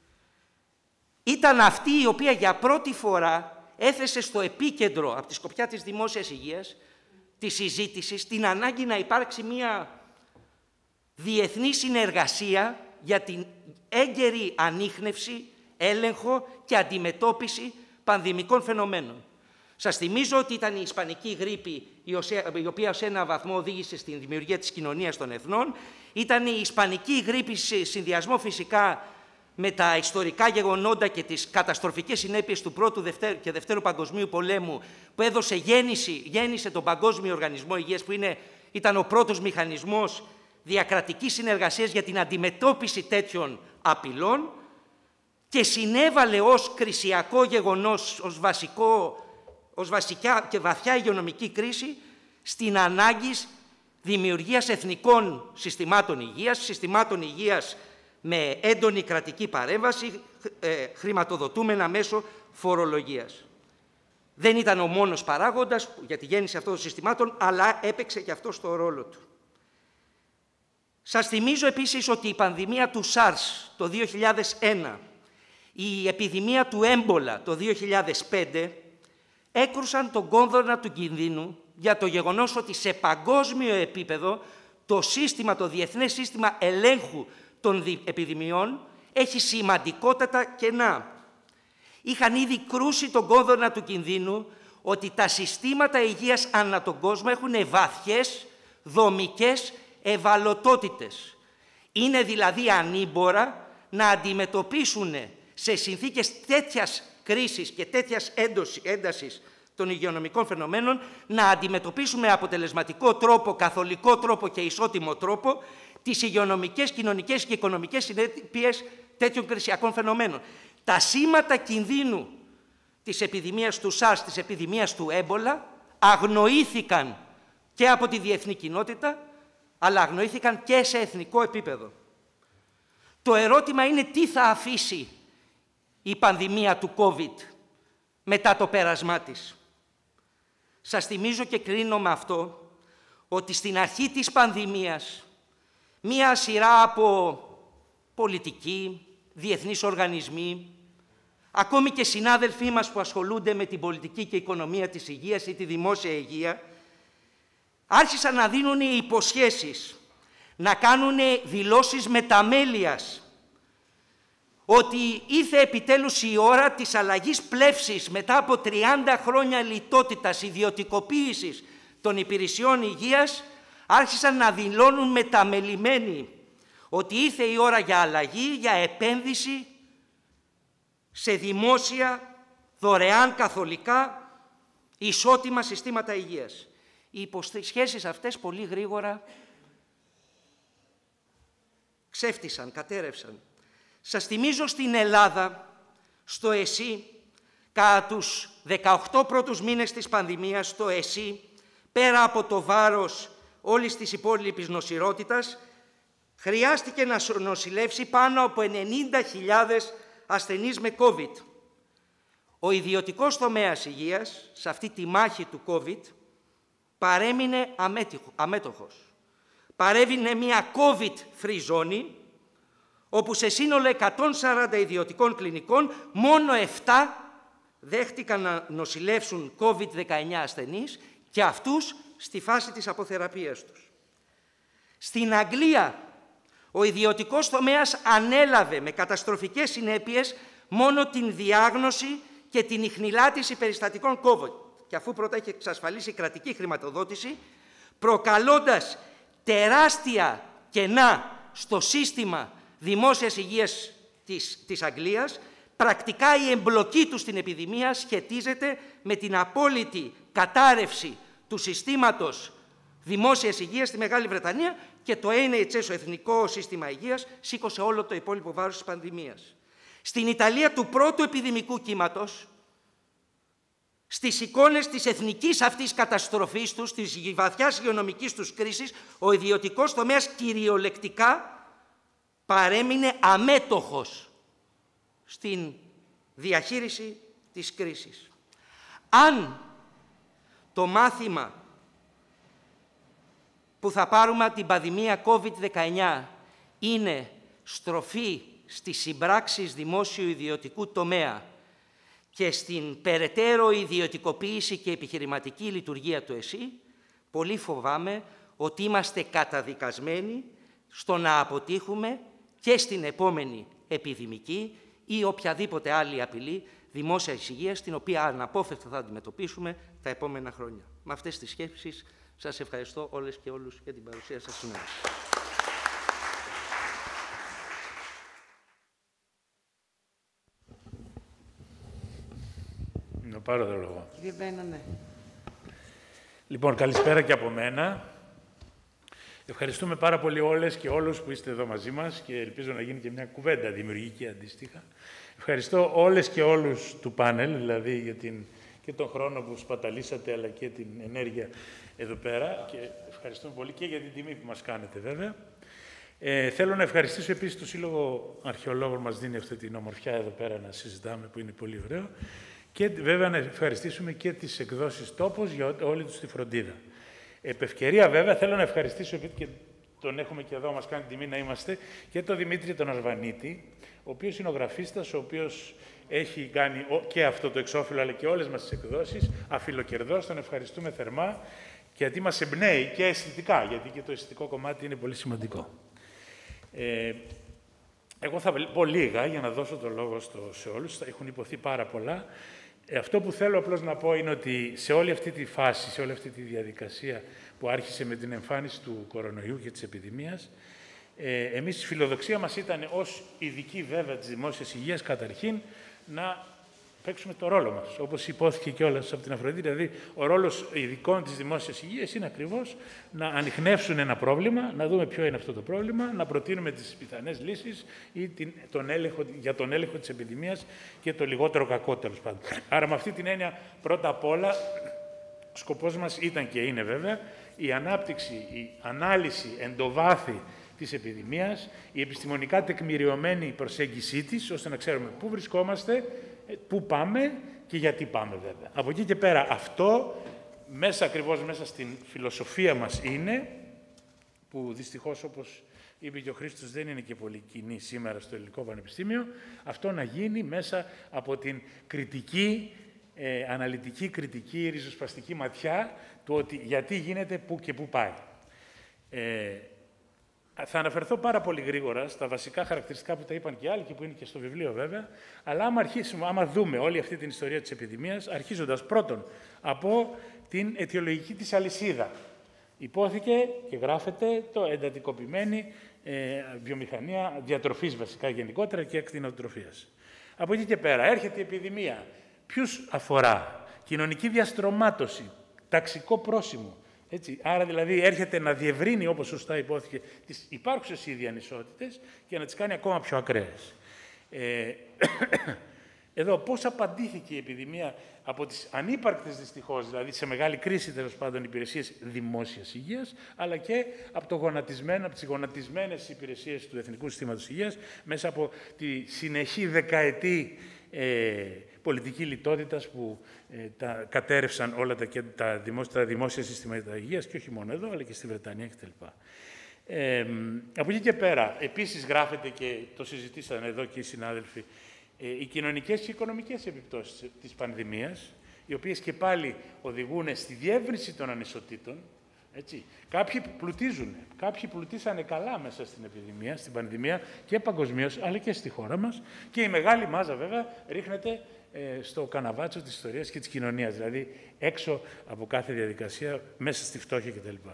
ήταν αυτή η οποία για πρώτη φορά έθεσε στο επίκεντρο, από τη σκοπιά της δημόσιας υγείας, της συζήτησης, την ανάγκη να υπάρξει μια διεθνή συνεργασία για την έγκαιρη ανίχνευση, έλεγχο και αντιμετώπιση πανδημικών φαινομένων. Σας θυμίζω ότι ήταν η Ισπανική γρίπη η οποία σε ένα βαθμό οδήγησε στην δημιουργία της κοινωνίας των εθνών. Ήταν η Ισπανική γρίπη σε συνδυασμό φυσικά με τα ιστορικά γεγονότα και τις καταστροφικές συνέπειες του Πρώτου και Δευτέρου Παγκοσμίου Πολέμου που γέννησε τον Παγκόσμιο Οργανισμό Υγείας, που ήταν ο πρώτος μηχανισμός διακρατικής συνεργασίας για την αντιμετώπιση τέτοιων απειλών και συνέβαλε ως κρισιακό γεγονός, ως βασικά και βαθιά υγειονομική κρίση στην ανάγκη δημιουργίας εθνικών συστημάτων υγείας με έντονη κρατική παρέμβαση, χρηματοδοτούμενα μέσω φορολογίας. Δεν ήταν ο μόνος παράγοντας για τη γέννηση αυτών των συστημάτων, αλλά έπαιξε και αυτό το ρόλο του. Σας θυμίζω επίσης ότι η πανδημία του SARS το 2001, η επιδημία του έμπολα το 2005, έκρουσαν τον κόδωνα του κινδύνου για το γεγονός ότι σε παγκόσμιο επίπεδο το διεθνές σύστημα ελέγχου των επιδημιών έχει σημαντικότατα κενά. Είχαν ήδη κρούσει τον κόδωνα του κινδύνου ότι τα συστήματα υγείας ανά τον κόσμο έχουν βαθιές δομικές ευαλωτότητες. Είναι δηλαδή ανήμπορα να αντιμετωπίσουν σε συνθήκες τέτοιας κρίσης και τέτοιας έντασης των υγειονομικών φαινομένων, να αντιμετωπίσουμε με αποτελεσματικό τρόπο, καθολικό τρόπο και ισότιμο τρόπο τις υγειονομικές, κοινωνικές και οικονομικές συνέπειες τέτοιων κρισιακών φαινομένων. Τα σήματα κινδύνου της επιδημίας του SARS, της επιδημίας του έμπολα, αγνοήθηκαν και από τη διεθνή κοινότητα, αλλά αγνοήθηκαν και σε εθνικό επίπεδο. Το ερώτημα είναι τι θα αφήσει η πανδημία του COVID μετά το πέρασμά της. Σας θυμίζω και κλείνω με αυτό, ότι στην αρχή της πανδημίας μία σειρά από πολιτικοί, διεθνείς οργανισμοί, ακόμη και συνάδελφοί μας που ασχολούνται με την πολιτική και οικονομία της υγείας ή τη δημόσια υγεία, άρχισαν να δίνουν υποσχέσεις, να κάνουν δηλώσεις μεταμέλειας, ότι ήρθε επιτέλους η ώρα της αλλαγής πλεύσης μετά από 30 χρόνια λιτότητας, ιδιωτικοποίησης των υπηρεσιών υγείας, άρχισαν να δηλώνουν μεταμελημένοι ότι ήρθε η ώρα για αλλαγή, για επένδυση σε δημόσια, δωρεάν, καθολικά, ισότιμα συστήματα υγείας. Οι υποσχέσεις αυτές πολύ γρήγορα ξέφτυσαν, κατέρευσαν. Σας θυμίζω στην Ελλάδα, στο ΕΣΥ, κατά τους 18 πρώτους μήνες της πανδημίας, στο ΕΣΥ, πέρα από το βάρος όλης της υπόλοιπης νοσηρότητας, χρειάστηκε να νοσηλεύσει πάνω από 90.000 ασθενείς με COVID. Ο ιδιωτικός τομέας υγείας, σε αυτή τη μάχη του COVID, παρέμεινε αμέτωχος. Παρέμεινε μια COVID-free ζώνη, όπου σε σύνολο 140 ιδιωτικών κλινικών, μόνο 7 δέχτηκαν να νοσηλεύσουν COVID-19 ασθενείς και αυτούς στη φάση της αποθεραπείας τους. Στην Αγγλία, ο ιδιωτικός τομέας ανέλαβε με καταστροφικές συνέπειες μόνο την διάγνωση και την ιχνηλάτηση περιστατικών COVID, και αφού πρώτα έχει εξασφαλίσει κρατική χρηματοδότηση, προκαλώντας τεράστια κενά στο σύστημα δημόσιας υγείας της Αγγλίας, πρακτικά η εμπλοκή του στην επιδημία σχετίζεται με την απόλυτη κατάρρευση του συστήματος δημόσιας υγείας στη Μεγάλη Βρετανία, και το NHS, ο Εθνικό Σύστημα Υγείας, σήκωσε όλο το υπόλοιπο βάρος της πανδημίας. Στην Ιταλία του πρώτου επιδημικού κύματος, στις εικόνες της εθνικής αυτής καταστροφής τους, της βαθιάς υγειονομικής τους κρίσης, ο ιδιωτικός τομέας κυριολεκτικά παρέμεινε αμέτωχος στην διαχείριση της κρίσης. Αν το μάθημα που θα πάρουμε από την πανδημία COVID-19 είναι στροφή στις συμπράξεις δημόσιο-ιδιωτικού τομέα και στην περαιτέρω ιδιωτικοποίηση και επιχειρηματική λειτουργία του ΕΣΥ, πολύ φοβάμαι ότι είμαστε καταδικασμένοι στο να αποτύχουμε και στην επόμενη επιδημική ή οποιαδήποτε άλλη απειλή δημόσιας υγείας, την οποία αναπόφευκτα θα αντιμετωπίσουμε τα επόμενα χρόνια. Με αυτές τις σκέψεις σας ευχαριστώ όλες και όλους για την παρουσία σας σήμερα. Να πάρω το λόγο. Κύριε Μπένα, ναι. Λοιπόν, καλησπέρα και από μένα. Ευχαριστούμε πάρα πολύ όλες και όλους που είστε εδώ μαζί μας και ελπίζω να γίνει και μια κουβέντα δημιουργική αντίστοιχα. Ευχαριστώ όλες και όλους του πάνελ, δηλαδή για και τον χρόνο που σπαταλήσατε, αλλά και την ενέργεια εδώ πέρα. Και ευχαριστούμε πολύ και για την τιμή που μας κάνετε, βέβαια. Θέλω να ευχαριστήσω επίσης το Σύλλογο Αρχαιολόγων, μας δίνει αυτή την ομορφιά εδώ πέρα να συζητάμε, που είναι πολύ ωραίο. Και βέβαια να ευχαριστήσουμε και τις εκδόσεις Τόπος για όλη τους τη φροντίδα. Επ' ευκαιρία, βέβαια, θέλω να ευχαριστήσω, και τον έχουμε και εδώ, μας κάνει τιμή να είμαστε, και τον Δημήτρη τον Αρβανίτη, ο οποίος είναι ο γραφίστας, ο οποίος έχει κάνει και αυτό το εξώφυλλο, αλλά και όλες μας τις εκδόσεις, αφιλοκερδός. Τον ευχαριστούμε θερμά, γιατί μας εμπνέει και αισθητικά, γιατί και το αισθητικό κομμάτι είναι πολύ σημαντικό. Εγώ θα πω λίγα για να δώσω το λόγο σε όλους. Έχουν υποθεί πάρα πολλά. Αυτό που θέλω απλώς να πω είναι ότι σε όλη αυτή τη φάση, σε όλη αυτή τη διαδικασία που άρχισε με την εμφάνιση του κορονοϊού και της επιδημίας, εμείς η φιλοδοξία μας ήταν ως ειδικοί βέβαια της δημόσιας υγείας καταρχήν να παίξουμε το ρόλο μας. Όπως υπόθηκε κιόλας από την Αφροδίτη, δηλαδή ο ρόλος ειδικών της δημόσιας υγείας είναι ακριβώς να ανιχνεύσουν ένα πρόβλημα, να δούμε ποιο είναι αυτό το πρόβλημα, να προτείνουμε τις πιθανές λύσεις ή για τον έλεγχο της επιδημίας και το λιγότερο κακό, τέλος πάντων. Άρα με αυτή την έννοια, πρώτα απ' όλα, ο σκοπός μας ήταν και είναι βέβαια η ανάπτυξη, η ανάλυση εντοβάθη της επιδημίας, η επιστημονικά τεκμηριωμένη προσέγγισή της, ώστε να ξέρουμε πού βρισκόμαστε, πού πάμε και γιατί πάμε, βέβαια. Από εκεί και πέρα, αυτό ακριβώς μέσα στην φιλοσοφία μας είναι, που δυστυχώς, όπως είπε και ο Χρήστος, δεν είναι και πολύ κοινή σήμερα στο Ελληνικό Πανεπιστήμιο, αυτό να γίνει μέσα από την κριτική, αναλυτική, κριτική, ριζοσπαστική ματιά του ότι γιατί γίνεται, πού και πού πάει. Θα αναφερθώ πάρα πολύ γρήγορα στα βασικά χαρακτηριστικά που τα είπαν και άλλοι και που είναι και στο βιβλίο βέβαια, αλλά άμα δούμε όλη αυτή την ιστορία της επιδημίας, αρχίζοντας πρώτον από την αιτιολογική της αλυσίδα. Υπόθηκε και γράφεται το εντατικοποιημένη βιομηχανία διατροφής βασικά γενικότερα και ακτινοτροφίας. Από εκεί και πέρα έρχεται η επιδημία. Ποιους αφορά? Κοινωνική διαστρωμάτωση, ταξικό πρόσημο. Έτσι. Άρα δηλαδή έρχεται να διευρύνει, όπως σωστά υπόθηκε, τις υπάρχουσες ήδη ανισότητες και να τις κάνει ακόμα πιο ακραίες. Εδώ πώς απαντήθηκε η επιδημία από τις ανύπαρκτες δυστυχώς, δηλαδή σε μεγάλη κρίση τέλος πάντων υπηρεσίες δημόσιας υγείας, αλλά και από το γονατισμένο, από τις γονατισμένες υπηρεσίες του Εθνικού Συστήματος Υγείας, μέσα από τη συνεχή δεκαετή πολιτική λιτότητας που τα κατέρευσαν όλα τα δημόσια συστήματα υγείας, και όχι μόνο εδώ, αλλά και στη Βρετανία κτλ. Από εκεί και πέρα, επίσης γράφεται και το συζητήσαν εδώ και οι συνάδελφοι, οι κοινωνικές και οικονομικές επιπτώσεις της πανδημίας, οι οποίες και πάλι οδηγούν στη διεύρυνση των ανισοτήτων. Έτσι. Κάποιοι πλουτίζουν, κάποιοι πλουτίσανε καλά μέσα στην επιδημία, στην πανδημία και παγκοσμίως, αλλά και στη χώρα μας. Και η μεγάλη μάζα βέβαια ρίχνεται στο καναβάτσο της ιστορίας και της κοινωνίας, δηλαδή έξω από κάθε διαδικασία, μέσα στη φτώχεια κτλ.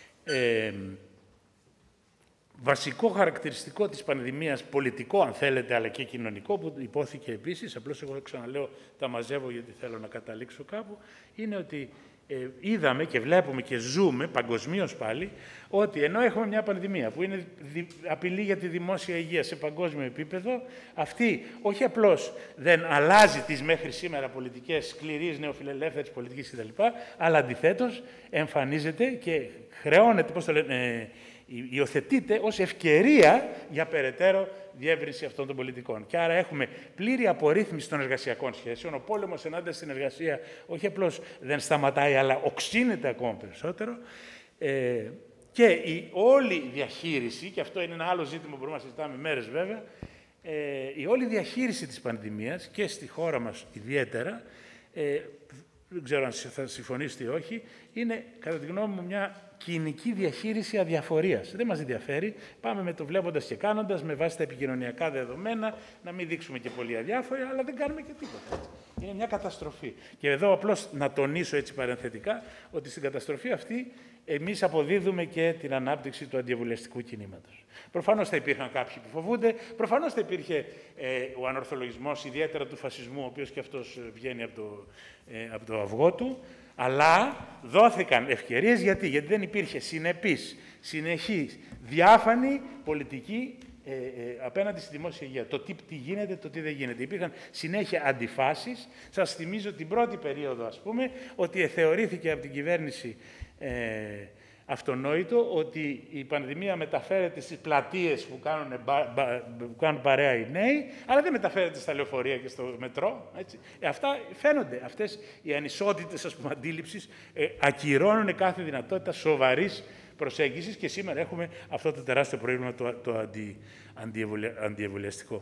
Βασικό χαρακτηριστικό της πανδημίας, πολιτικό αν θέλετε, αλλά και κοινωνικό, που υπόθηκε επίσης, απλώς εγώ ξαναλέω, τα μαζεύω γιατί θέλω να καταλήξω κάπου, είναι ότι είδαμε και βλέπουμε και ζούμε παγκοσμίως πάλι, ότι ενώ έχουμε μια πανδημία που είναι απειλή για τη δημόσια υγεία σε παγκόσμιο επίπεδο, αυτή όχι απλώς δεν αλλάζει τις μέχρι σήμερα πολιτικές σκληρής νεοφιλελεύθερης πολιτικής κτλ., αλλά αντιθέτως εμφανίζεται και χρεώνεται, πώς το λένε, υιοθετείται ως ευκαιρία για περαιτέρω διεύρυνση αυτών των πολιτικών. Και άρα έχουμε πλήρη απορρίθμιση των εργασιακών σχέσεων. Ο πόλεμος ενάντια στην εργασία όχι απλώς δεν σταματάει, αλλά οξύνεται ακόμα περισσότερο. Και η όλη διαχείριση, και αυτό είναι ένα άλλο ζήτημα που μπορούμε να συζητάμε μέρες βέβαια, η όλη διαχείριση της πανδημίας και στη χώρα μας ιδιαίτερα, δεν ξέρω αν θα συμφωνήσετε ή όχι, είναι κατά τη γνώμη μου μια κοινική διαχείριση αδιαφορίας. Δεν μας ενδιαφέρει. Πάμε με το βλέποντας και κάνοντας, με βάση τα επικοινωνιακά δεδομένα, να μην δείξουμε και πολύ αδιάφορα, αλλά δεν κάνουμε και τίποτα. Είναι μια καταστροφή. Και εδώ απλώς να τονίσω έτσι παρενθετικά ότι στην καταστροφή αυτή εμείς αποδίδουμε και την ανάπτυξη του αντιβουλευτικού κινήματος. Προφανώς θα υπήρχαν κάποιοι που φοβούνται, προφανώς θα υπήρχε ο ανορθολογισμός, ιδιαίτερα του φασισμού, ο οποίος και αυτός βγαίνει από το αυγό του, αλλά δόθηκαν ευκαιρίες γιατί δεν υπήρχε συνεπής, συνεχής, διάφανη πολιτική απέναντι στη δημόσια υγεία. Το τι γίνεται, το τι δεν γίνεται. Υπήρχαν συνέχεια αντιφάσεις. Σας θυμίζω την πρώτη περίοδο, ας πούμε, ότι θεωρήθηκε από την κυβέρνηση αυτονόητο ότι η πανδημία μεταφέρεται στις πλατείες που κάνουν παρέα οι νέοι, αλλά δεν μεταφέρεται στα λεωφορεία και στο μετρό. Έτσι. Αυτά φαίνονται. Αυτές οι ανισότητες, ας πούμε, αντίληψης ακυρώνουν κάθε δυνατότητα σοβαρής προσέγγισης και σήμερα έχουμε αυτό το τεράστιο πρόβλημα το αντιεμβολιαστικό.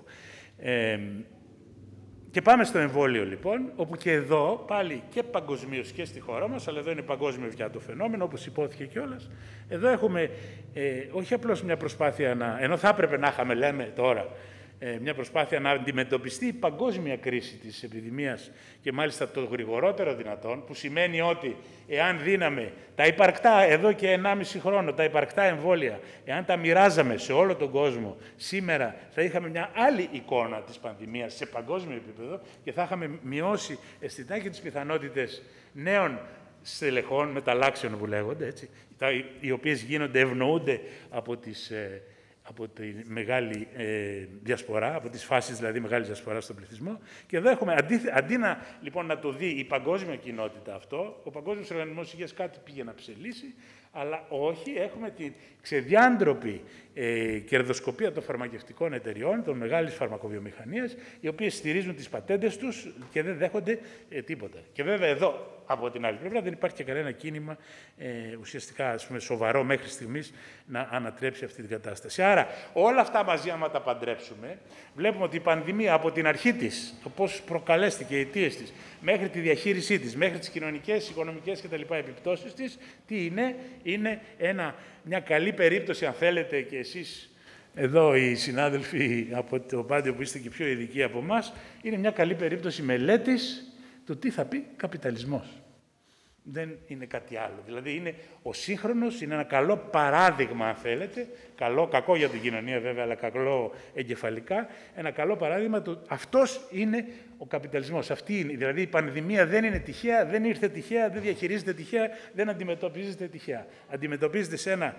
Και πάμε στο εμβόλιο, λοιπόν, όπου και εδώ, πάλι και παγκοσμίως και στη χώρα μας, αλλά εδώ είναι παγκόσμιο πια το φαινόμενο, όπως υπόθηκε κιόλας. Εδώ έχουμε όχι απλώς μια προσπάθεια ενώ θα έπρεπε να είχαμε, λέμε τώρα, μια προσπάθεια να αντιμετωπιστεί η παγκόσμια κρίση της επιδημίας και μάλιστα το γρηγορότερο δυνατόν, που σημαίνει ότι εάν δίναμε τα υπαρκτά εδώ και 1,5 χρόνο, τα υπαρκτά εμβόλια, εάν τα μοιράζαμε σε όλο τον κόσμο, σήμερα θα είχαμε μια άλλη εικόνα της πανδημίας σε παγκόσμιο επίπεδο και θα είχαμε μειώσει αισθητά και τις πιθανότητες νέων στελεχών μεταλλάξεων που λέγονται, έτσι, οι οποίες ευνοούνται από τη μεγάλη διασπορά, από τις φάσεις δηλαδή μεγάλης διασποράς στον πληθυσμό. Και εδώ έχουμε, αντί λοιπόν να το δει η παγκόσμια κοινότητα αυτό, ο Παγκόσμιος Οργανισμός Υγείας κάτι πήγε να ψελίσει, αλλά όχι, έχουμε την ξεδιάντροπη κερδοσκοπία των φαρμακευτικών εταιριών, των μεγάλης φαρμακοβιομηχανίας, οι οποίες στηρίζουν τις πατέντες τους και δεν δέχονται τίποτα. Και βέβαια εδώ, από την άλλη πλευρά, δεν υπάρχει και κανένα κίνημα ουσιαστικά, ας πούμε, σοβαρό μέχρι στιγμής να ανατρέψει αυτή την κατάσταση. Άρα, όλα αυτά μαζί, άμα τα παντρέψουμε, βλέπουμε ότι η πανδημία από την αρχή της, το πώς προκαλέστηκε, οι αιτίες της, μέχρι τη διαχείρισή της, μέχρι τις κοινωνικές, οικονομικές κτλ. Επιπτώσεις της, τι είναι μια καλή περίπτωση, αν θέλετε και εσείς εδώ οι συνάδελφοι από το Πάντιο που είστε και πιο ειδικοί από εμάς, είναι μια καλή περίπτωση μελέτης του τι θα πει καπιταλισμός. Δεν είναι κάτι άλλο. Δηλαδή είναι ο σύγχρονος, είναι ένα καλό παράδειγμα, αν θέλετε, κακό για την κοινωνία βέβαια, αλλά καλό εγκεφαλικά, ένα καλό παράδειγμα του αυτός είναι ο καπιταλισμός. Αυτή είναι. Δηλαδή η πανδημία δεν είναι τυχαία, δεν ήρθε τυχαία, δεν διαχειρίζεται τυχαία, δεν αντιμετωπίζεται τυχαία. Αντιμετωπίζεται σε ένα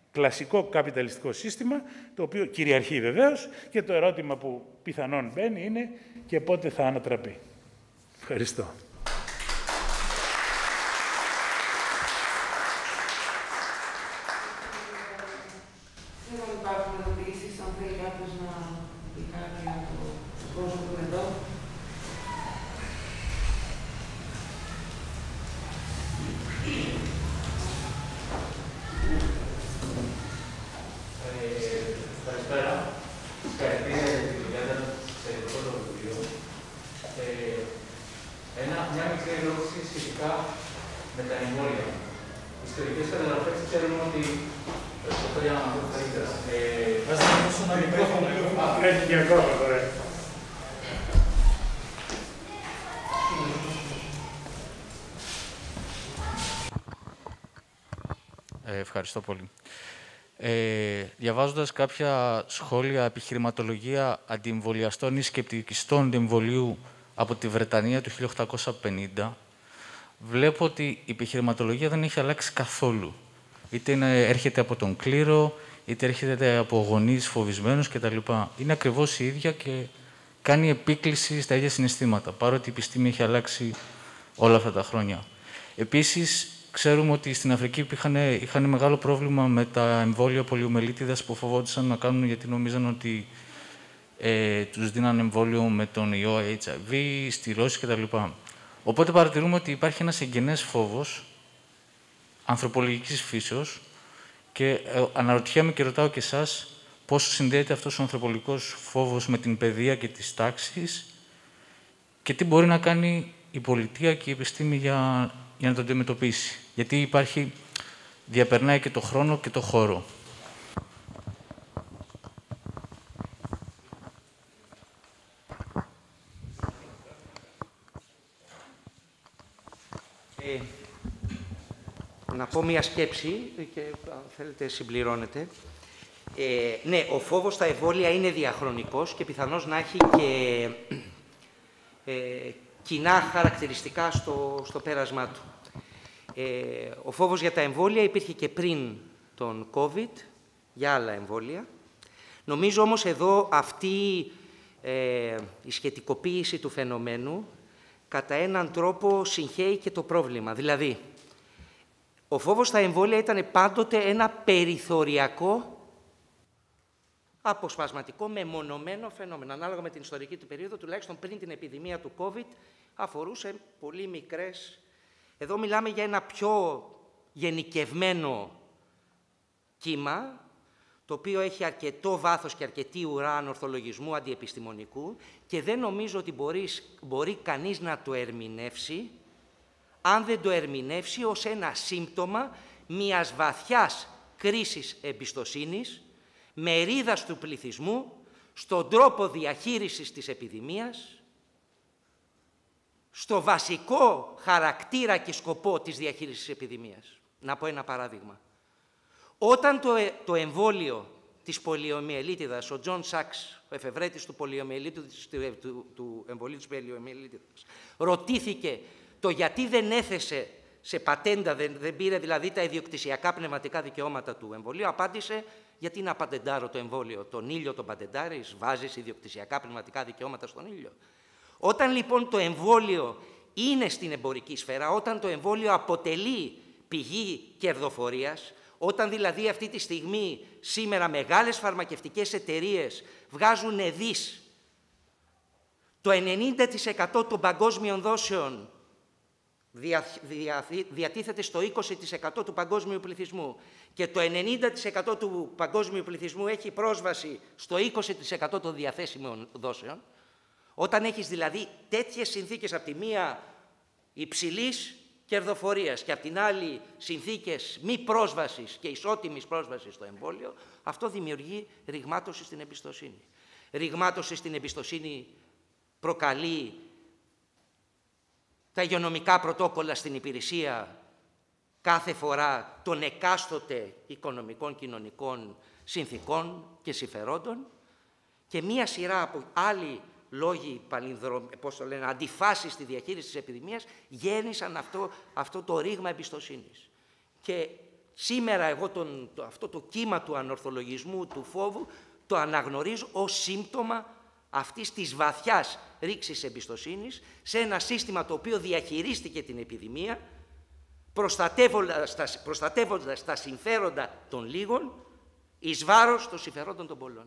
κλασικό καπιταλιστικό σύστημα, το οποίο κυριαρχεί βεβαίως, και το ερώτημα που πιθανόν μπαίνει είναι και πότε θα ανατραπεί. Ευχαριστώ. Δεν υπάρχουν ερωτήσεις, αν θέλει κάποιος να πει κάτι από τον κόσμο που είναι εδώ. Καλησπέρα. Συγχαρητήρια για τη δουλειά σας σε αυτό το βιβλίο. Μια μικρή ερώτηση σχετικά με τα εμβόλια. Οι ιστορικές καταγραφές ξέρουν ότι. Αυτό για να μάθω καλύτερα. Ας δώσω ένα μικρόφωνο. Έχει και ακόμα, ωραία. Ευχαριστώ πολύ. Διαβάζοντας κάποια σχόλια, επιχειρηματολογία αντιεμβολιαστών ή σκεπτικιστών του εμβολίου από τη Βρετανία του 1850, βλέπω ότι η επιχειρηματολογία δεν έχει αλλάξει καθόλου. Είτε έρχεται από τον κλήρο, είτε έρχεται από γονείς φοβισμένους κτλ. Είναι ακριβώς η ίδια και κάνει επίκληση στα ίδια συναισθήματα, παρότι η επιστήμη έχει αλλάξει όλα αυτά τα χρόνια. Επίσης, ξέρουμε ότι στην Αφρική είχαν μεγάλο πρόβλημα με τα εμβόλια πολιομελίτιδας που φοβόντουσαν να κάνουν, γιατί νομίζαν ότι τους δίναν εμβόλιο με τον ιό HIV, στηρώσεις κτλ. Οπότε παρατηρούμε ότι υπάρχει ένας εγγενές φόβος ανθρωπολογικής φύσεως και αναρωτιέμαι και ρωτάω και εσάς πόσο συνδέεται αυτός ο ανθρωπολογικός φόβος με την παιδεία και τις τάξεις και τι μπορεί να κάνει η πολιτεία και η επιστήμη για να το αντιμετωπίσει. Γιατί διαπερνάει και το χρόνο και το χώρο. Να πω μία σκέψη και αν θέλετε συμπληρώνετε. Ναι, ο φόβος στα εμβόλια είναι διαχρονικός και πιθανώς να έχει και κοινά χαρακτηριστικά στο πέρασμά του. Ο φόβος για τα εμβόλια υπήρχε και πριν τον COVID, για άλλα εμβόλια. Νομίζω όμως εδώ αυτή η σχετικοποίηση του φαινομένου κατά έναν τρόπο συγχέει και το πρόβλημα. Δηλαδή, ο φόβος στα εμβόλια ήταν πάντοτε ένα περιθωριακό, αποσπασματικό, μεμονωμένο φαινόμενο. Ανάλογα με την ιστορική του περίοδο, τουλάχιστον πριν την επιδημία του COVID, αφορούσε πολύ μικρές. Εδώ μιλάμε για ένα πιο γενικευμένο κύμα, το οποίο έχει αρκετό βάθος και αρκετή ουρά ανορθολογισμού αντιεπιστημονικού και δεν νομίζω ότι μπορεί κανείς να το ερμηνεύσει, αν δεν το ερμηνεύσει ως ένα σύμπτωμα μιας βαθιάς κρίσης εμπιστοσύνης, μερίδας του πληθυσμού, στον τρόπο διαχείρισης της επιδημίας, στο βασικό χαρακτήρα και σκοπό της διαχείρισης της επιδημίας. Να πω ένα παράδειγμα. Όταν το εμβόλιο της πολιομιελίτιδας, ο Τζον Σάξ, ο εφευρέτης του εμβολίου της πολιομιελίτιδας, ρωτήθηκε το γιατί δεν έθεσε σε πατέντα, δεν πήρε δηλαδή τα ιδιοκτησιακά πνευματικά δικαιώματα του εμβολίου, απάντησε γιατί να πατεντάρω το εμβόλιο. Τον ήλιο τον πατεντάρεις, βάζεις ιδιοκτησιακά πνευματικά δικαιώματα στον ήλιο. Όταν λοιπόν το εμβόλιο είναι στην εμπορική σφαίρα, όταν το εμβόλιο αποτελεί πηγή κερδοφορίας, όταν δηλαδή αυτή τη στιγμή σήμερα μεγάλες φαρμακευτικές εταιρείες βγάζουν δις, το 90% των παγκόσμιων δόσεων διατίθεται στο 20% του παγκόσμιου πληθυσμού και το 90% του παγκόσμιου πληθυσμού έχει πρόσβαση στο 20% των διαθέσιμων δόσεων, όταν έχεις δηλαδή τέτοιες συνθήκες, από τη μία υψηλής κερδοφορίας και από την άλλη συνθήκες μη πρόσβασης και ισότιμης πρόσβασης στο εμβόλιο, αυτό δημιουργεί ρηγμάτωση στην εμπιστοσύνη. Ρηγμάτωση στην εμπιστοσύνη προκαλεί τα υγειονομικά πρωτόκολλα στην υπηρεσία κάθε φορά των εκάστοτε οικονομικών, κοινωνικών συνθήκων και συμφερόντων και μία σειρά από άλλοι λόγοι αντιφάσεις στη διαχείριση της επιδημίας γέννησαν αυτό το ρήγμα εμπιστοσύνης. Και Σήμερα εγώ αυτό το κύμα του ανορθολογισμού, του φόβου, το αναγνωρίζω ως σύμπτωμα αυτής της βαθιάς ρήξης εμπιστοσύνης σε ένα σύστημα το οποίο διαχειρίστηκε την επιδημία, προστατεύοντας τα συμφέροντα των λίγων εις βάρος των συμφερόντων των πολλών.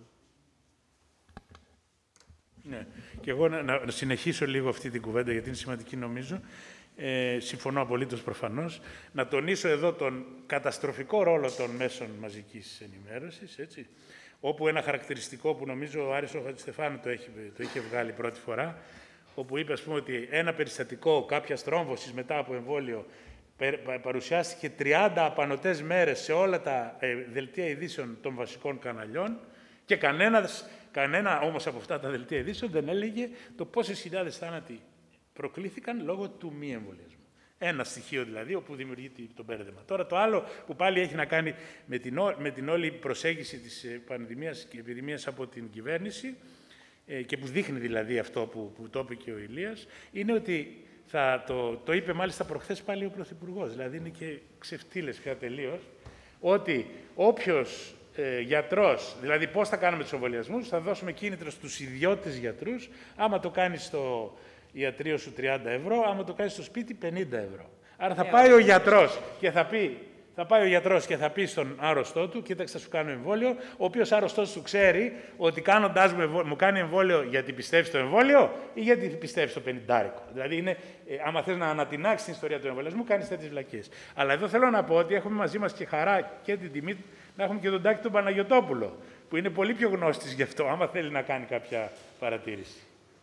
Ναι, και εγώ να συνεχίσω λίγο αυτή την κουβέντα, γιατί είναι σημαντική νομίζω. Συμφωνώ απολύτως προφανώς. Να τονίσω εδώ τον καταστροφικό ρόλο των μέσων μαζικής ενημέρωσης, έτσι, όπου ένα χαρακτηριστικό που νομίζω ο Άρης ο Χατζηστεφάνου το είχε βγάλει πρώτη φορά, όπου είπε, ας πούμε, ότι ένα περιστατικό κάποιας τρόμβωσης μετά από εμβόλιο παρουσιάστηκε 30 απανωτές μέρες σε όλα τα δελτία ειδήσεων των βασικών καναλιών και κανένα όμως από αυτά τα δελτία ειδήσεων δεν έλεγε το πόσες χιλιάδες θάνατοι προκλήθηκαν λόγω του μη εμβολιασμού. Ένα στοιχείο δηλαδή όπου δημιουργείται το μπέρδεμα. Τώρα το άλλο που πάλι έχει να κάνει με την όλη προσέγγιση της πανδημίας και επιδημίας από την κυβέρνηση και που δείχνει δηλαδή αυτό που το είπε και ο Ηλίας, είναι ότι το είπε μάλιστα προχθές πάλι ο Πρωθυπουργός, δηλαδή είναι και ξεφτύλες πια τελείως, ότι όποιος γιατρός, δηλαδή πώς θα κάνουμε τους εμβολιασμούς, θα δώσουμε κίνητρο στους ιδιώτες γιατρούς, άμα το κάνεις στο ιατρείο σου 30 ευρώ, άμα το κάνεις στο σπίτι 50 ευρώ. Άρα θα πάει ο γιατρός και θα πει στον άρρωστό του, κοίταξε, θα σου κάνω εμβόλιο, ο οποίος άρρωστός του ξέρει ότι κάνοντάς μου κάνει εμβόλιο γιατί πιστεύει στο εμβόλιο ή γιατί πιστεύει στο 50άρικο. Δηλαδή, άμα θες να ανατινάξεις την ιστορία του εμβολιασμού, κάνεις τέτοιες βλακίες. Αλλά εδώ θέλω να πω ότι έχουμε μαζί μας και χαρά και την τιμή να έχουμε και τον Τάκη τον Παναγιωτόπουλο, που είναι πολύ πιο γνώστης γι' αυτό, άμα θέλει να κάνει κάποια παρατήρηση.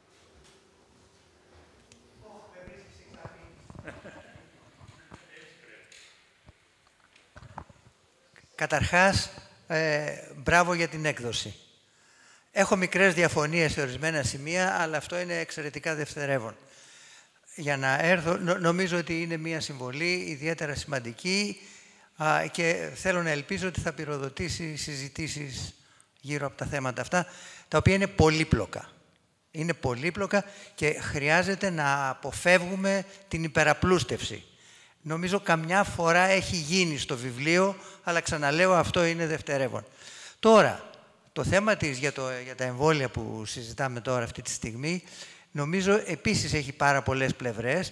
Καταρχάς, μπράβο για την έκδοση. Έχω μικρές διαφωνίες σε ορισμένα σημεία, αλλά αυτό είναι εξαιρετικά δευτερεύον. Για να έρθω, νομίζω ότι είναι μια συμβολή ιδιαίτερα σημαντική και θέλω να ελπίζω ότι θα πυροδοτήσει συζητήσεις γύρω από τα θέματα αυτά, τα οποία είναι πολύπλοκα. Είναι πολύπλοκα και χρειάζεται να αποφεύγουμε την υπεραπλούστευση. Νομίζω καμιά φορά έχει γίνει στο βιβλίο, αλλά ξαναλέω αυτό είναι δευτερεύον. Τώρα, το θέμα για τα εμβόλια που συζητάμε τώρα αυτή τη στιγμή, νομίζω επίσης έχει πάρα πολλές πλευρές.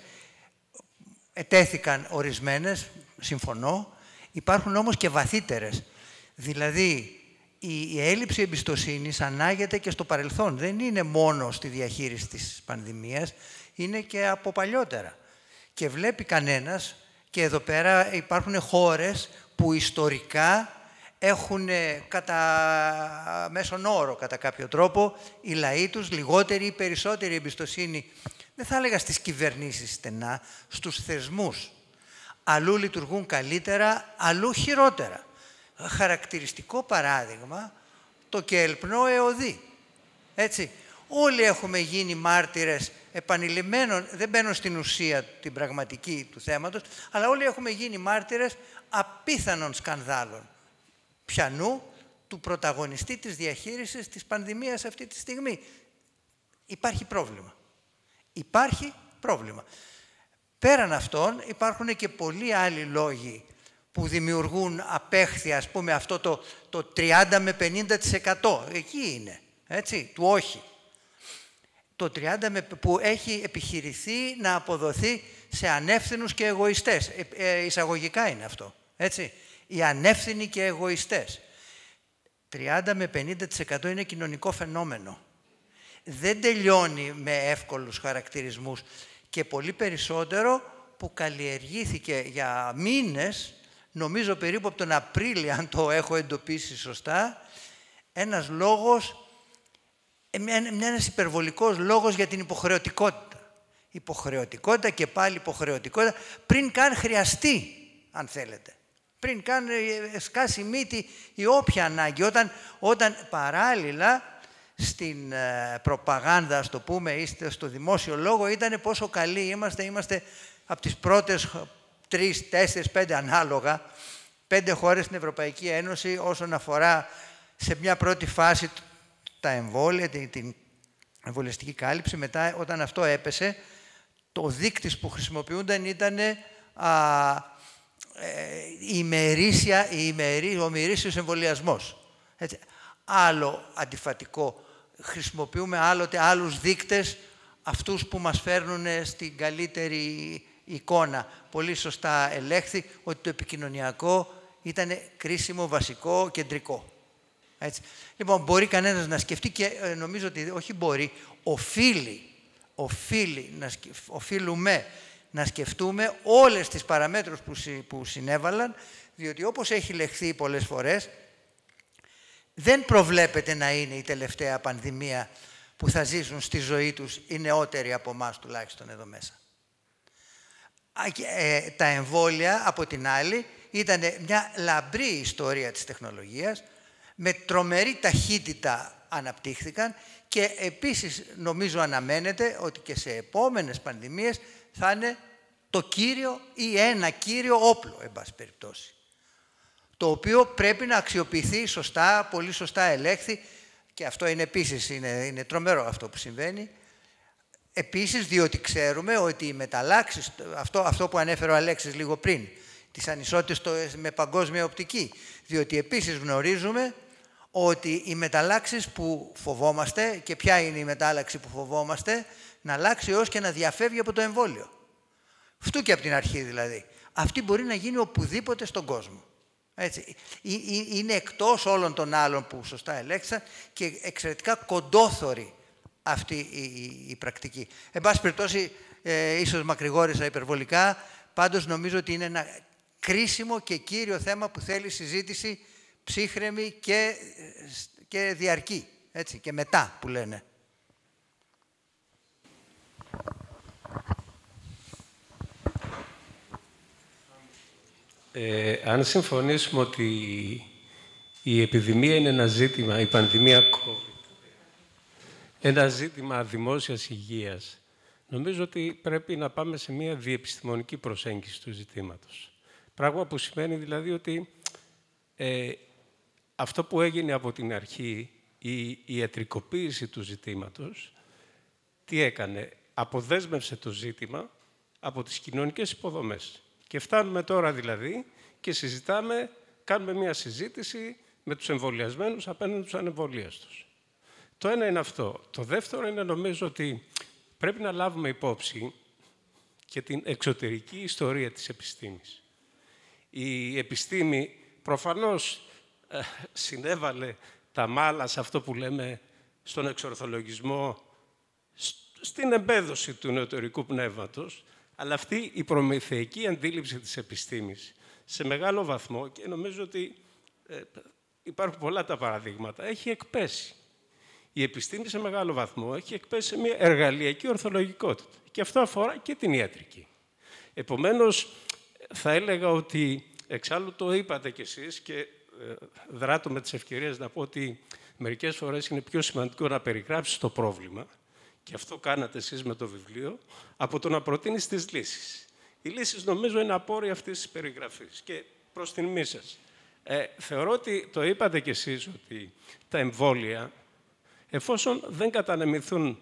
Ετέθηκαν ορισμένες, συμφωνώ. Υπάρχουν όμως και βαθύτερες. Δηλαδή, η έλλειψη εμπιστοσύνης ανάγεται και στο παρελθόν. Δεν είναι μόνο στη διαχείριση της πανδημίας, είναι και από παλιότερα. Και βλέπει κανένας, και εδώ πέρα υπάρχουν χώρες που ιστορικά έχουν κατά μέσον όρο, κατά κάποιο τρόπο, οι λαοί τους λιγότερη ή περισσότερη εμπιστοσύνη, δεν θα έλεγα στις κυβερνήσεις στενά, στους θεσμούς. Αλλού λειτουργούν καλύτερα, αλλού χειρότερα. Χαρακτηριστικό παράδειγμα, το κελπνό ΕΟΔΗ. Έτσι. Όλοι έχουμε γίνει μάρτυρες επανειλημμένων, δεν μπαίνω στην ουσία την πραγματική του θέματος, αλλά όλοι έχουμε γίνει μάρτυρες απίθανων σκανδάλων. Πιανού του πρωταγωνιστή της διαχείρισης της πανδημίας αυτή τη στιγμή. Υπάρχει πρόβλημα. Υπάρχει πρόβλημα. Πέραν αυτών υπάρχουν και πολλοί άλλοι λόγοι που δημιουργούν απέχθεια, ας πούμε, αυτό το 30 με 50%. Εκεί είναι, έτσι, του όχι. Το 30 που έχει επιχειρηθεί να αποδοθεί σε ανεύθυνους και εγωιστές. Εισαγωγικά είναι αυτό, έτσι. Οι ανεύθυνοι και εγωιστές. 30 με 50% είναι κοινωνικό φαινόμενο. Δεν τελειώνει με εύκολους χαρακτηρισμούς και πολύ περισσότερο που καλλιεργήθηκε για μήνες, νομίζω περίπου από τον Απρίλιο, αν το έχω εντοπίσει σωστά, ένας λόγος, ένας υπερβολικός λόγος για την υποχρεωτικότητα. Υποχρεωτικότητα και πάλι υποχρεωτικότητα, πριν καν χρειαστεί, αν θέλετε. Πριν καν σκάσει μύτη η όποια ανάγκη. Όταν παράλληλα στην προπαγάνδα, ας το πούμε, ή στο δημόσιο λόγο, ήταν πόσο καλοί είμαστε από τις πρώτες 3, 4, 5 ανάλογα, 5 χώρες στην Ευρωπαϊκή Ένωση όσον αφορά σε μια πρώτη φάση τα εμβόλια, την εμβολιαστική κάλυψη. Μετά, όταν αυτό έπεσε, το δείκτης που χρησιμοποιούνταν ήταν ο ημερήσιος εμβολιασμός. Έτσι. Άλλο αντιφατικό. Χρησιμοποιούμε άλλοτε άλλους δείκτες, αυτούς που μας φέρνουν στην καλύτερη εικόνα. Πολύ σωστά ελέγχθη ότι το επικοινωνιακό ήταν κρίσιμο, βασικό, κεντρικό. Έτσι. Λοιπόν, μπορεί κανένας να σκεφτεί και νομίζω ότι όχι μπορεί, οφείλουμε να σκεφτούμε όλες τις παραμέτρους που συνέβαλαν, διότι όπως έχει λεχθεί πολλές φορές, δεν προβλέπεται να είναι η τελευταία πανδημία που θα ζήσουν στη ζωή τους οι νεότεροι από εμάς τουλάχιστον εδώ μέσα. Τα εμβόλια, από την άλλη, ήταν μια λαμπρή ιστορία της τεχνολογίας, με τρομερή ταχύτητα αναπτύχθηκαν και επίσης νομίζω αναμένεται ότι και σε επόμενες πανδημίες θα είναι το κύριο ή ένα κύριο όπλο, εν πάση περιπτώσει, το οποίο πρέπει να αξιοποιηθεί σωστά, πολύ σωστά ελέγχθη, και αυτό είναι επίσης είναι τρομερό αυτό που συμβαίνει. Επίσης, διότι ξέρουμε ότι οι μεταλλάξεις, αυτό που ανέφερε ο Αλέξης λίγο πριν, τις ανισότητες με παγκόσμια οπτική, διότι επίσης γνωρίζουμε ότι οι μεταλλάξεις που φοβόμαστε, και ποια είναι η μετάλλαξη που φοβόμαστε, να αλλάξει έως και να διαφεύγει από το εμβόλιο. Αυτού και από την αρχή δηλαδή. Αυτή μπορεί να γίνει οπουδήποτε στον κόσμο. Έτσι. Είναι εκτός όλων των άλλων που σωστά ελέγξαν και εξαιρετικά κοντόθωρη αυτή η πρακτική. Εν πάση περιπτώσει, ίσως μακρηγόρησα υπερβολικά, πάντως νομίζω ότι είναι ένα κρίσιμο και κύριο θέμα που θέλει συζήτηση ψύχρεμη και διαρκή, έτσι, και μετά που λένε. Αν συμφωνήσουμε ότι η επιδημία είναι ένα ζήτημα, η πανδημία COVID, ένα ζήτημα δημόσιας υγείας, νομίζω ότι πρέπει να πάμε σε μια διεπιστημονική προσέγγιση του ζητήματος. Πράγμα που σημαίνει δηλαδή ότι αυτό που έγινε από την αρχή, η ιατρικοποίηση του ζητήματος, τι έκανε? Αποδέσμευσε το ζήτημα από τις κοινωνικές υποδομές. Και φτάνουμε τώρα δηλαδή και κάνουμε μια συζήτηση με τους εμβολιασμένους απέναντι στους ανεμβολίαστους. Το ένα είναι αυτό. Το δεύτερο είναι, νομίζω ότι πρέπει να λάβουμε υπόψη και την εξωτερική ιστορία της επιστήμης. Η επιστήμη προφανώς συνέβαλε τα μάλα σε αυτό που λέμε στον εξορθολογισμό, στην εμπέδωση του νεωτερικού πνεύματος, αλλά αυτή η προμηθεϊκή αντίληψη της επιστήμης σε μεγάλο βαθμό, και νομίζω ότι υπάρχουν πολλά τα παραδείγματα, έχει εκπέσει. Η επιστήμη σε μεγάλο βαθμό έχει εκπέσει σε μια εργαλειακή ορθολογικότητα. Και αυτό αφορά και την ιατρική. Επομένως, θα έλεγα ότι, εξάλλου το είπατε κι εσείς και δράτω με τις ευκαιρίες να πω ότι μερικές φορές είναι πιο σημαντικό να περιγράψεις το πρόβλημα, και αυτό κάνατε εσείς με το βιβλίο, από το να προτείνεις τις λύσεις. Οι λύσεις νομίζω είναι απόρρια αυτής της περιγραφής και προς την τιμή σας. Θεωρώ ότι το είπατε κι εσείς ότι τα εμβόλια, εφόσον δεν κατανεμηθούν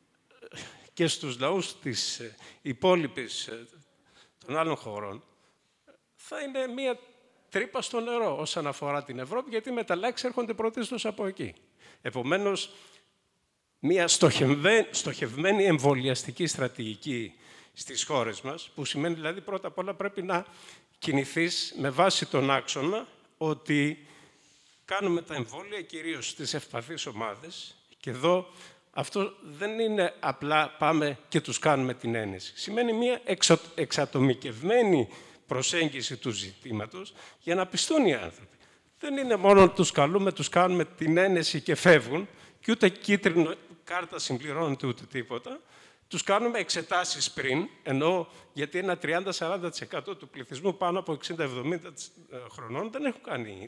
και στους λαούς της υπόλοιπης των άλλων χωρών, θα είναι μία τρύπα στο νερό όσον αφορά την Ευρώπη, γιατί οι μεταλλάξεις έρχονται πρωτίστως από εκεί. Επομένως, μία στοχευμένη εμβολιαστική στρατηγική στις χώρες μας, που σημαίνει δηλαδή πρώτα απ' όλα πρέπει να κινηθείς με βάση τον άξονα ότι κάνουμε τα εμβόλια κυρίως στις ευπαθείς ομάδες, και εδώ αυτό δεν είναι απλά πάμε και τους κάνουμε την ένεση. Σημαίνει μία εξατομικευμένη προσέγγιση του ζητήματος για να πιστούν οι άνθρωποι. Δεν είναι μόνο τους καλούμε, τους κάνουμε την ένεση και φεύγουν, και ούτε κίτρινο κάρτα συμπληρώνεται ούτε τίποτα. Τους κάνουμε εξετάσεις πριν, ενώ γιατί ένα 30-40% του πληθυσμού πάνω από 60-70 χρονών δεν έχουν κάνει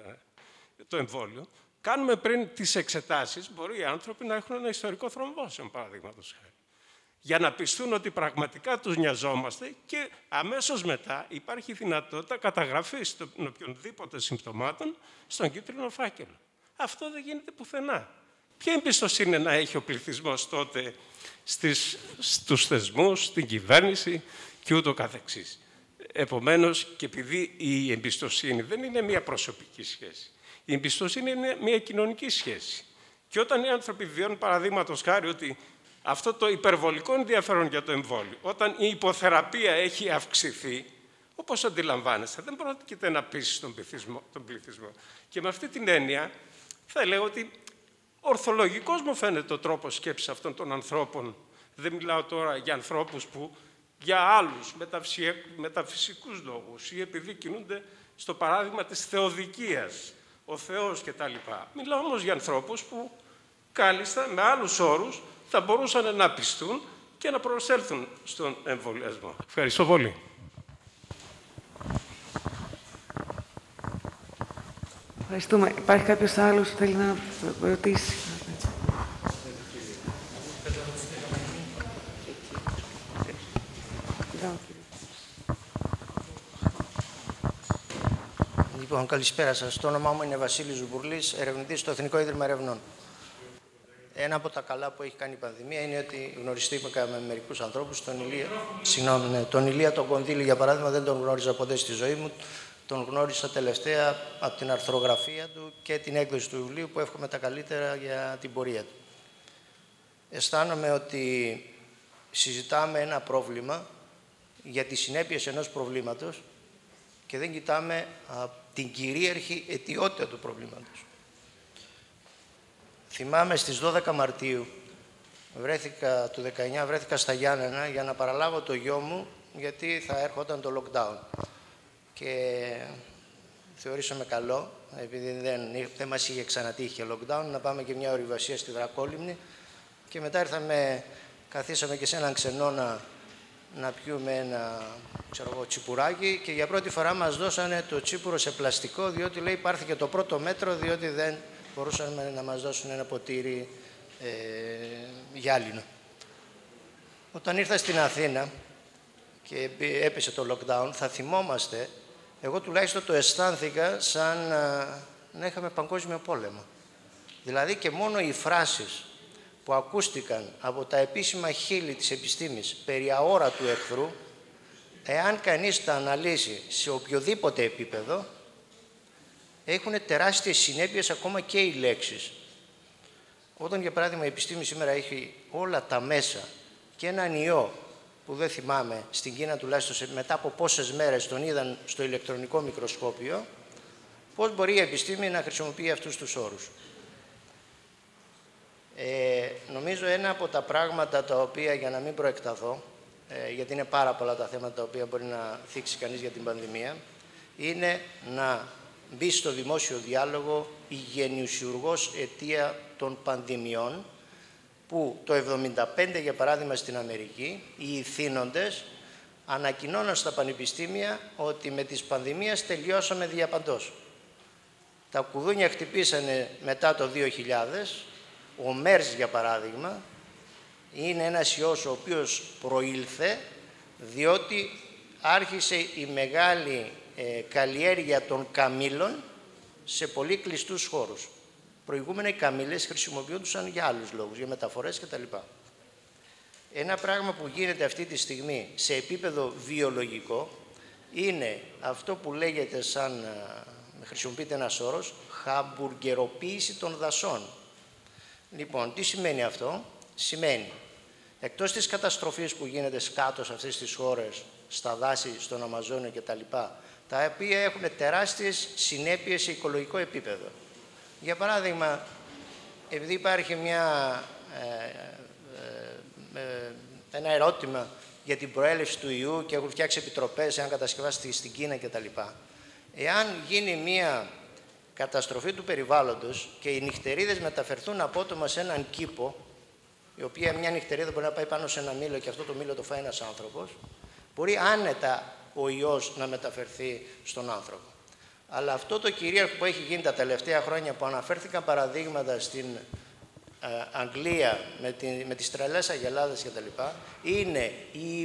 το εμβόλιο. Κάνουμε πριν τις εξετάσεις, μπορεί οι άνθρωποι να έχουν ένα ιστορικό θρομβώσεων, παραδείγματος χάρη, για να πιστούν ότι πραγματικά τους νοιαζόμαστε, και αμέσως μετά υπάρχει δυνατότητα καταγραφής των οποιονδήποτε συμπτωμάτων στον κίτρινο φάκελο. Αυτό δεν γίνεται πουθενά. Ποια εμπιστοσύνη να έχει ο πληθυσμός τότε στους θεσμούς, στην κυβέρνηση και ούτω καθεξής? Επομένως, και επειδή η εμπιστοσύνη δεν είναι μια προσωπική σχέση, η εμπιστοσύνη είναι μια κοινωνική σχέση. Και όταν οι άνθρωποι βιώνουν, παραδείγματος χάρη, ότι αυτό το υπερβολικό ενδιαφέρον για το εμβόλιο, όταν η υποθεραπεία έχει αυξηθεί, όπως αντιλαμβάνεστε, δεν πρόκειται να πείσει τον πληθυσμό. Και με αυτή την έννοια, θα έλεγα ότι ορθολογικός μου φαίνεται ο τρόπος σκέψης αυτών των ανθρώπων. Δεν μιλάω τώρα για ανθρώπους που για άλλους μεταφυσικούς λόγους ή επειδή κινούνται στο παράδειγμα της θεοδικίας, ο Θεός κτλ. Μιλάω όμως για ανθρώπους που κάλλιστα με άλλους όρους θα μπορούσαν να πιστούν και να προσέλθουν στον εμβολιασμό. Ευχαριστώ πολύ. Ευχαριστούμε. Υπάρχει κάποιος άλλος που θέλει να ρωτήσει? Λοιπόν, καλησπέρα σας. Το όνομά μου είναι Βασίλης Ζουμπουρλής, ερευνητής στο Εθνικό Ίδρυμα Ερευνών. Ένα από τα καλά που έχει κάνει η πανδημία είναι ότι γνωριστήκαμε με μερικούς ανθρώπους. Τον Ηλία τον Κονδύλη, για παράδειγμα, δεν τον γνώριζα ποτέ στη ζωή μου. Τον γνώρισα τελευταία από την αρθρογραφία του και την έκδοση του βιβλίου, που εύχομαι τα καλύτερα για την πορεία του. Αισθάνομαι ότι συζητάμε ένα πρόβλημα για τις συνέπειες ενός προβλήματος και δεν κοιτάμε την κυρίαρχη αιτιότητα του προβλήματος. Θυμάμαι στις 12 Μαρτίου του 19 βρέθηκα στα Γιάννενα για να παραλάβω το γιο μου, γιατί θα έρχονταν το lockdown. Και θεωρήσαμε καλό, επειδή δεν μας είχε ξανατύχει lockdown, να πάμε και μια ορειβασία στη Δρακόλυμνη. Και μετά καθίσαμε και σε έναν ξενώνα να πιούμε ένα τσιπουράκι και για πρώτη φορά μας δώσανε το τσίπουρο σε πλαστικό, διότι λέει πάρθηκε το πρώτο μέτρο, διότι δεν μπορούσαν να μας δώσουν ένα ποτήρι γυάλινο. Όταν ήρθα στην Αθήνα και έπεσε το lockdown, θα θυμόμαστε, εγώ τουλάχιστον το αισθάνθηκα σαν να είχαμε παγκόσμιο πόλεμο. Δηλαδή και μόνο οι φράσεις που ακούστηκαν από τα επίσημα χείλη της επιστήμης περί αόρατου εχθρού, εάν κανείς τα αναλύσει σε οποιοδήποτε επίπεδο, έχουν τεράστιες συνέπειες ακόμα και οι λέξεις. Όταν, για παράδειγμα, η επιστήμη σήμερα έχει όλα τα μέσα και έναν ιό που δεν θυμάμαι, στην Κίνα τουλάχιστον μετά από πόσες μέρες τον είδαν στο ηλεκτρονικό μικροσκόπιο, πώς μπορεί η επιστήμη να χρησιμοποιεί αυτούς τους όρους. Νομίζω ένα από τα πράγματα τα οποία, για να μην προεκταθώ, γιατί είναι πάρα πολλά τα θέματα τα οποία μπορεί να θίξει κανείς για την πανδημία, είναι να μπει στο δημόσιο διάλογο η γενιουσιουργός αιτία των πανδημιών, που το 1975, για παράδειγμα, στην Αμερική, οι ηθήνοντες ανακοινώναν στα πανεπιστήμια ότι με τις πανδημίες τελειώσαμε διαπαντός. Τα κουδούνια χτυπήσανε μετά το 2000, ο MERS, για παράδειγμα, είναι ένας ιός ο οποίος προήλθε διότι άρχισε η μεγάλη καλλιέργεια των καμήλων σε πολύ κλειστούς χώρους. Προηγούμενα οι καμήλες χρησιμοποιούνταν για άλλους λόγους, για μεταφορές κτλ. Ένα πράγμα που γίνεται αυτή τη στιγμή σε επίπεδο βιολογικό είναι αυτό που λέγεται σαν, χρησιμοποιείται ένας όρος, χαμπουργκεροποίηση των δασών. Λοιπόν, τι σημαίνει αυτό? Σημαίνει, εκτός της καταστροφής που γίνεται κάτω σε αυτές τις χώρες, στα δάση, στον Αμαζόνιο κτλ., τα οποία έχουν τεράστιες συνέπειες σε οικολογικό επίπεδο. Για παράδειγμα, επειδή υπάρχει ένα ερώτημα για την προέλευση του ιού και έχουν φτιάξει επιτροπές, εάν κατασκευάσει στην Κίνα κτλ. Εάν γίνει μια καταστροφή του περιβάλλοντος και οι νυχτερίδες μεταφερθούν απότομα σε έναν κήπο, η οποία μια νυχτερίδα μπορεί να πάει πάνω σε ένα μήλο και αυτό το μήλο το φάει ένας άνθρωπος, μπορεί άνετα ο ιός να μεταφερθεί στον άνθρωπο. Αλλά αυτό το κυρίαρχο που έχει γίνει τα τελευταία χρόνια, που αναφέρθηκαν παραδείγματα στην Αγγλία με τις τρελές αγελάδες κτλ., είναι η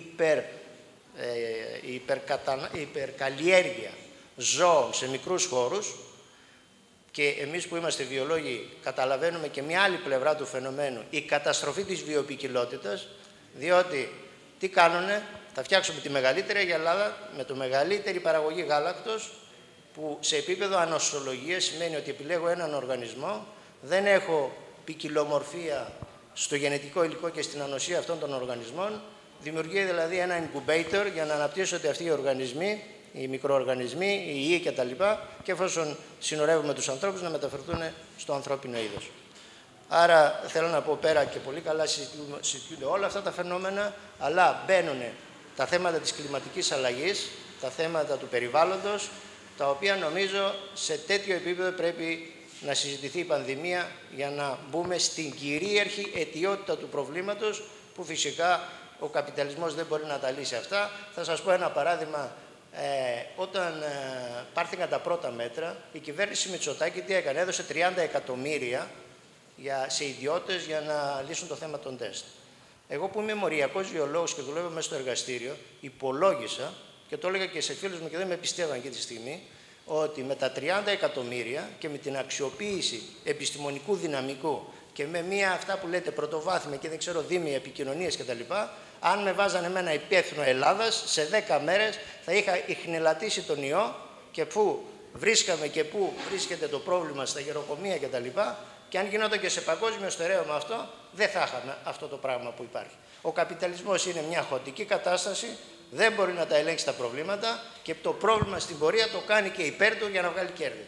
υπερκαλλιέργεια ζώων σε μικρούς χώρους. Και εμείς που είμαστε βιολόγοι καταλαβαίνουμε και μια άλλη πλευρά του φαινομένου, η καταστροφή της βιοποικιλότητας, διότι τι κάνουνε? Θα φτιάξουμε τη μεγαλύτερη αγελάδα με το μεγαλύτερη παραγωγή γάλακτος, που σε επίπεδο ανοσολογίας σημαίνει ότι επιλέγω έναν οργανισμό, δεν έχω ποικιλομορφία στο γενετικό υλικό και στην ανοσία αυτών των οργανισμών. Δημιουργεί δηλαδή ένα incubator για να αναπτύσσονται αυτοί οι οργανισμοί, οι μικροοργανισμοί, οι ιοί κτλ. Και εφόσον συνορεύουμε τους ανθρώπους, να μεταφερθούν στο ανθρώπινο είδος. Άρα θέλω να πω, πέρα και πολύ καλά συζητούνται όλα αυτά τα φαινόμενα, αλλά μπαίνουν τα θέματα της κλιματικής αλλαγής, τα θέματα του περιβάλλοντος, τα οποία νομίζω σε τέτοιο επίπεδο πρέπει να συζητηθεί η πανδημία για να μπούμε στην κυρίαρχη αιτιότητα του προβλήματος, που φυσικά ο καπιταλισμός δεν μπορεί να τα λύσει αυτά. Θα σας πω ένα παράδειγμα. Όταν πάρθηκαν τα πρώτα μέτρα, η κυβέρνηση Μητσοτάκη τι έκανε? Έδωσε 30 εκατομμύρια σε ιδιώτες για να λύσουν το θέμα των τεστ. Εγώ που είμαι μοριακός βιολόγος και δουλεύω μέσα στο εργαστήριο, υπολόγισα, και το έλεγα και σε φίλους μου και δεν με πιστεύαν εκείνη τη στιγμή, ότι με τα 30 εκατομμύρια και με την αξιοποίηση επιστημονικού δυναμικού και με μία αυτά που λέτε πρωτοβάθμια και δεν ξέρω δήμια επικοινωνίες κτλ., αν με βάζανε με ένα υπεύθυνο Ελλάδας, σε 10 μέρες θα είχα ιχνηλατήσει τον ιό, και πού βρίσκαμε και πού βρίσκεται το πρόβλημα στα γεροκομεία κτλ. Και αν γινόταν και σε παγκόσμιο στερέωμα αυτό, δεν θα είχαμε αυτό το πράγμα που υπάρχει. Ο καπιταλισμός είναι μια χαοτική κατάσταση, δεν μπορεί να τα ελέγξει τα προβλήματα και το πρόβλημα στην πορεία το κάνει και υπέρ του για να βγάλει κέρδη.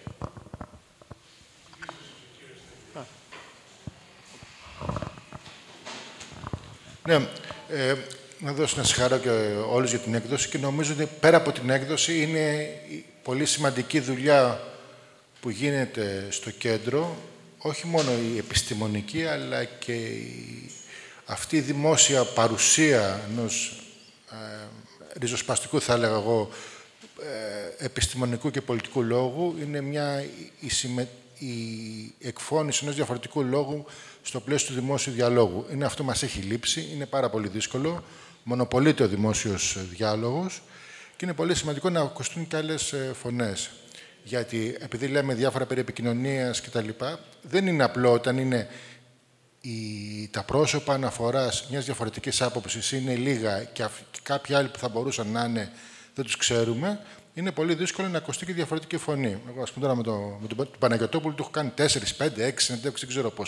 Ναι, να δώσω να συγχαρώ και όλους για την έκδοση, και νομίζω ότι πέρα από την έκδοση είναι πολύ σημαντική δουλειά που γίνεται στο κέντρο, όχι μόνο η επιστημονική, αλλά και αυτή η δημόσια παρουσία ενός ριζοσπαστικού, θα έλεγα εγώ, επιστημονικού και πολιτικού λόγου, είναι η εκφώνηση ενός διαφορετικού λόγου στο πλαίσιο του δημόσιου διαλόγου. Είναι αυτό που μας έχει λείψει, είναι πάρα πολύ δύσκολο, μονοπολείται ο δημόσιος διάλογος και είναι πολύ σημαντικό να ακουστούν και άλλες φωνές. Γιατί επειδή λέμε διάφορα περί επικοινωνίας κτλ., δεν είναι απλό όταν είναι τα πρόσωπα αναφοράς μιας διαφορετικής άποψης είναι λίγα και κάποιοι άλλοι που θα μπορούσαν να είναι δεν τους ξέρουμε, είναι πολύ δύσκολο να ακουστεί και διαφορετική φωνή. Εγώ, ας πούμε, τώρα με τον Παναγιωτόπουλο του έχω κάνει 4, 5, 6 συνεντεύξεις, δεν ξέρω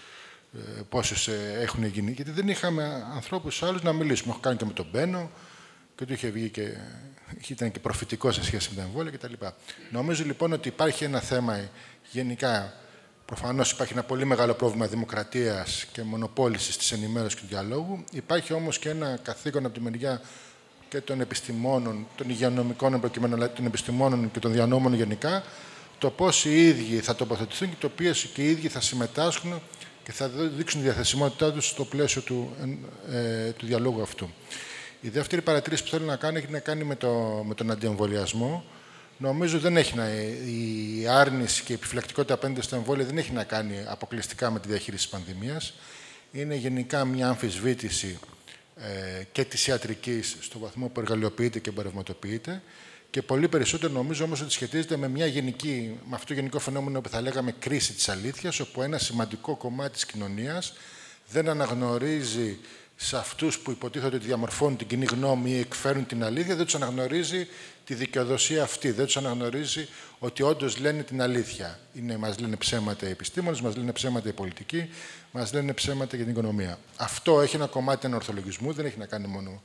πόσες έχουν γίνει, γιατί δεν είχαμε ανθρώπους άλλους να μιλήσουμε. Έχω κάνει και με τον Μπένο και του είχε βγει και ήταν και προφητικό σε σχέση με τα εμβόλια κτλ. Νομίζω λοιπόν ότι υπάρχει ένα θέμα γενικά. Προφανώς υπάρχει ένα πολύ μεγάλο πρόβλημα δημοκρατίας και μονοπόλησης της ενημέρωσης και του διαλόγου. Υπάρχει όμως και ένα καθήκον από τη μεριά και των επιστημόνων, των υγειονομικών προκειμένου, αλλά των επιστημόνων και των διανόμενων γενικά, το πώς οι ίδιοι θα τοποθετηθούν και το ποιες και οι ίδιοι θα συμμετάσχουν και θα δείξουν τη διαθεσιμότητά τους στο πλαίσιο του διαλόγου αυτού. Η δεύτερη παρατήρηση που θέλω να κάνω έχει να κάνει με τον αντιεμβολιασμό. Νομίζω δεν έχει η άρνηση και η επιφυλακτικότητα απέναντι στα εμβόλια δεν έχει να κάνει αποκλειστικά με τη διαχείριση της πανδημίας. Είναι γενικά μια αμφισβήτηση και της ιατρικής στο βαθμό που εργαλειοποιείται και εμπορευματοποιείται. Και πολύ περισσότερο νομίζω όμως ότι σχετίζεται με αυτό το γενικό φαινόμενο που θα λέγαμε κρίση της αλήθειας, όπου ένα σημαντικό κομμάτι της κοινωνίας δεν αναγνωρίζει σε αυτούς που υποτίθεται ότι διαμορφώνουν την κοινή γνώμη ή εκφέρουν την αλήθεια, δεν τους αναγνωρίζει τη δικαιοδοσία αυτή, δεν τους αναγνωρίζει ότι όντως λένε την αλήθεια. Μας λένε ψέματα οι επιστήμονες, μας λένε ψέματα οι πολιτικοί, μας λένε ψέματα για την οικονομία. Αυτό έχει ένα κομμάτι ανορθολογισμού, δεν έχει να κάνει μόνο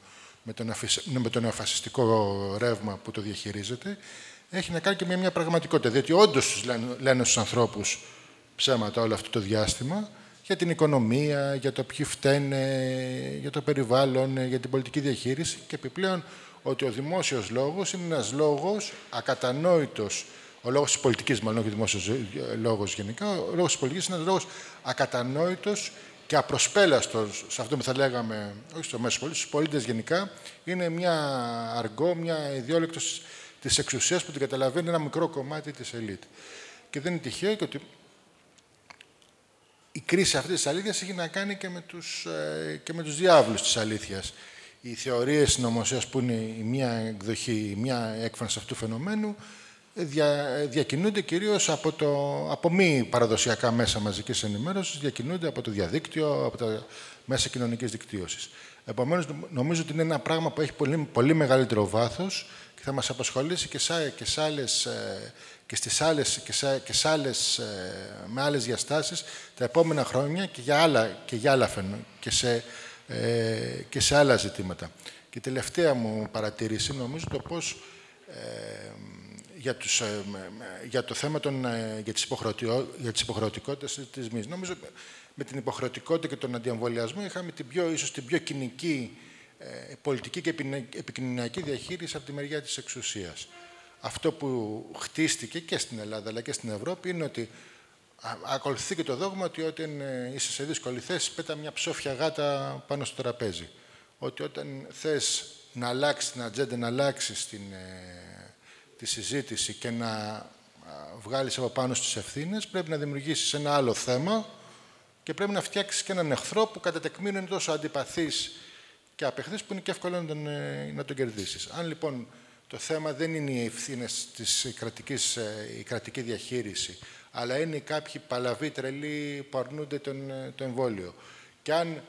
με το νεοφασιστικό ρεύμα που το διαχειρίζεται, έχει να κάνει και με μια πραγματικότητα, διότι όντως λένε στους ανθρώπους ψέματα όλο αυτό το διάστημα, για την οικονομία, για το ποιοι φταίνε, για το περιβάλλον, για την πολιτική διαχείριση και επιπλέον ότι ο δημόσιος λόγος είναι ένας λόγος ακατανόητος, ο λόγος της πολιτικής μάλλον, όχι ο δημόσιος λόγος γενικά, ο λόγος της πολιτικής είναι ένας λόγος ακατανόητος και απροσπέλαστος σε αυτό που θα λέγαμε, όχι στο μέσο πολίτη, στους πολίτες γενικά, είναι μια αργό, μια ιδιόλεκτος της εξουσίας που την καταλαβαίνει ένα μικρό κομμάτι της ελίτ. Και δεν είναι τυχαίο και ότι η κρίση αυτή της αλήθειας έχει να κάνει και με τους διάβλους της αλήθειας. Οι θεωρίες συνωμοσίας που είναι η μία εκδοχή, η μία έκφραση αυτού του φαινομένου διακινούνται κυρίως από μη παραδοσιακά μέσα μαζικής ενημέρωσης, διακινούνται από το διαδίκτυο, από τα μέσα κοινωνικής δικτύωσης. Επομένως, νομίζω ότι είναι ένα πράγμα που έχει πολύ, πολύ μεγαλύτερο βάθος και θα μας απασχολήσει με άλλες διαστάσεις τα επόμενα χρόνια και σε άλλα ζητήματα. Και η τελευταία μου παρατήρηση, νομίζω το πώς για το θέμα για τις υποχρεωτικότητες της μης. Νομίζω με την υποχρεωτικότητα και τον αντιεμβολιασμό είχαμε ίσως την πιο κοινική πολιτική και επικοινωνιακή διαχείριση από τη μεριά της εξουσίας. Αυτό που χτίστηκε και στην Ελλάδα αλλά και στην Ευρώπη είναι ότι ακολουθεί και το δόγμα ότι όταν είσαι σε δύσκολη θέση πέτα μια ψόφια γάτα πάνω στο τραπέζι. Ότι όταν θες να αλλάξεις την ατζέντα, να αλλάξεις τη συζήτηση και να βγάλεις από πάνω στις ευθύνες, πρέπει να δημιουργήσεις ένα άλλο θέμα και πρέπει να φτιάξεις και έναν εχθρό που κατά τεκμήνο είναι τόσο αντιπαθής και απεχθής που είναι και εύκολο να τον κερδίσεις. Αν λοιπόν το θέμα δεν είναι οι ευθύνες η κρατική διαχείριση, αλλά είναι κάποιοι παλαβοί τρελοί που αρνούνται το εμβόλιο. Και αν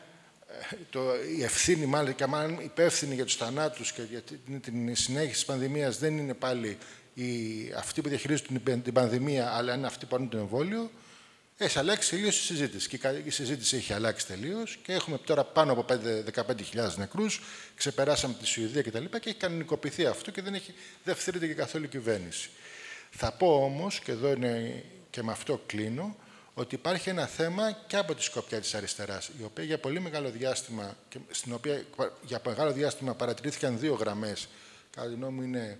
η ευθύνη, μάλλον και αν υπεύθυνοι για τους θανάτους και για την συνέχιση της πανδημίας δεν είναι πάλι αυτοί που διαχειρίζουν την πανδημία, αλλά είναι αυτοί που αρνούν το εμβόλιο, έχει αλλάξει τελείως η συζήτηση. Και η συζήτηση έχει αλλάξει τελείως και έχουμε τώρα πάνω από 15.000 νεκρούς, ξεπεράσαμε τη Σουηδία κτλ. Και έχει κανονικοποιηθεί αυτό και δεν φθείρεται και καθόλου η κυβέρνηση. Θα πω όμως, και εδώ είναι και με αυτό κλείνω, ότι υπάρχει ένα θέμα και από τη σκοπιά της αριστεράς, η οποία για πολύ μεγάλο διάστημα, στην οποία για μεγάλο διάστημα παρατηρήθηκαν δύο γραμμές, κατά τη γνώμη μου είναι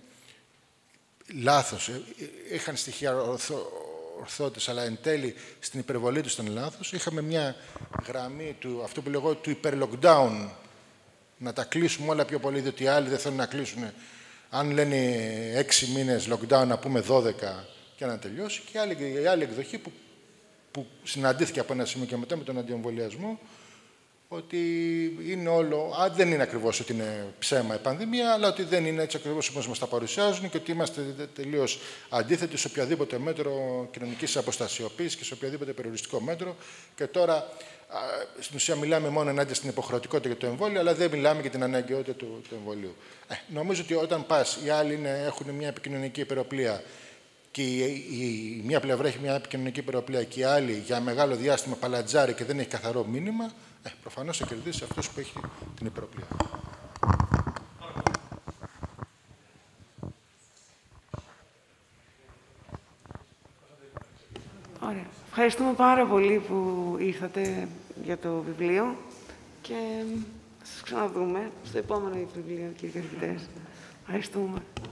λάθος, είχαν στοιχεία ορθότητες, αλλά εν τέλει στην υπερβολή τους ήταν λάθος. Είχαμε μια γραμμή αυτό που λέγω του υπερ-lockdown, να τα κλείσουμε όλα πιο πολύ, διότι οι άλλοι δεν θέλουν να κλείσουν. Αν λένε 6 μήνες lockdown, να πούμε 12 και να τελειώσει. Και η άλλη εκδοχή που συναντήθηκε από ένα σημείο και μετά με τον αντιεμβολιασμό, ότι είναι όλο, δεν είναι ακριβώς ότι είναι ψέμα η πανδημία, αλλά ότι δεν είναι έτσι ακριβώς όπως μας τα παρουσιάζουν και ότι είμαστε τελείως αντίθετοι σε οποιαδήποτε μέτρο κοινωνικής αποστασιοποίησης και σε οποιαδήποτε περιοριστικό μέτρο. Και τώρα, στην ουσία, μιλάμε μόνο ενάντια στην υποχρεωτικότητα για το εμβόλιο, αλλά δεν μιλάμε για την αναγκαιότητα του εμβολίου. Νομίζω ότι όταν πας, οι άλλοι έχουν μια επικοινωνική υπεροπλία και η μία πλευρά έχει μια επικοινωνική υπεροπλία και η άλλη για μεγάλο διάστημα παλατζάρει και δεν έχει καθαρό μήνυμα, προφανώς θα κερδίσει αυτός που έχει την υπεροπλία. Ωραία. Ευχαριστούμε πάρα πολύ που ήρθατε για το βιβλίο και θα σας ξαναδούμε στο επόμενο βιβλίο, κύριε καθηγητές. Ευχαριστούμε.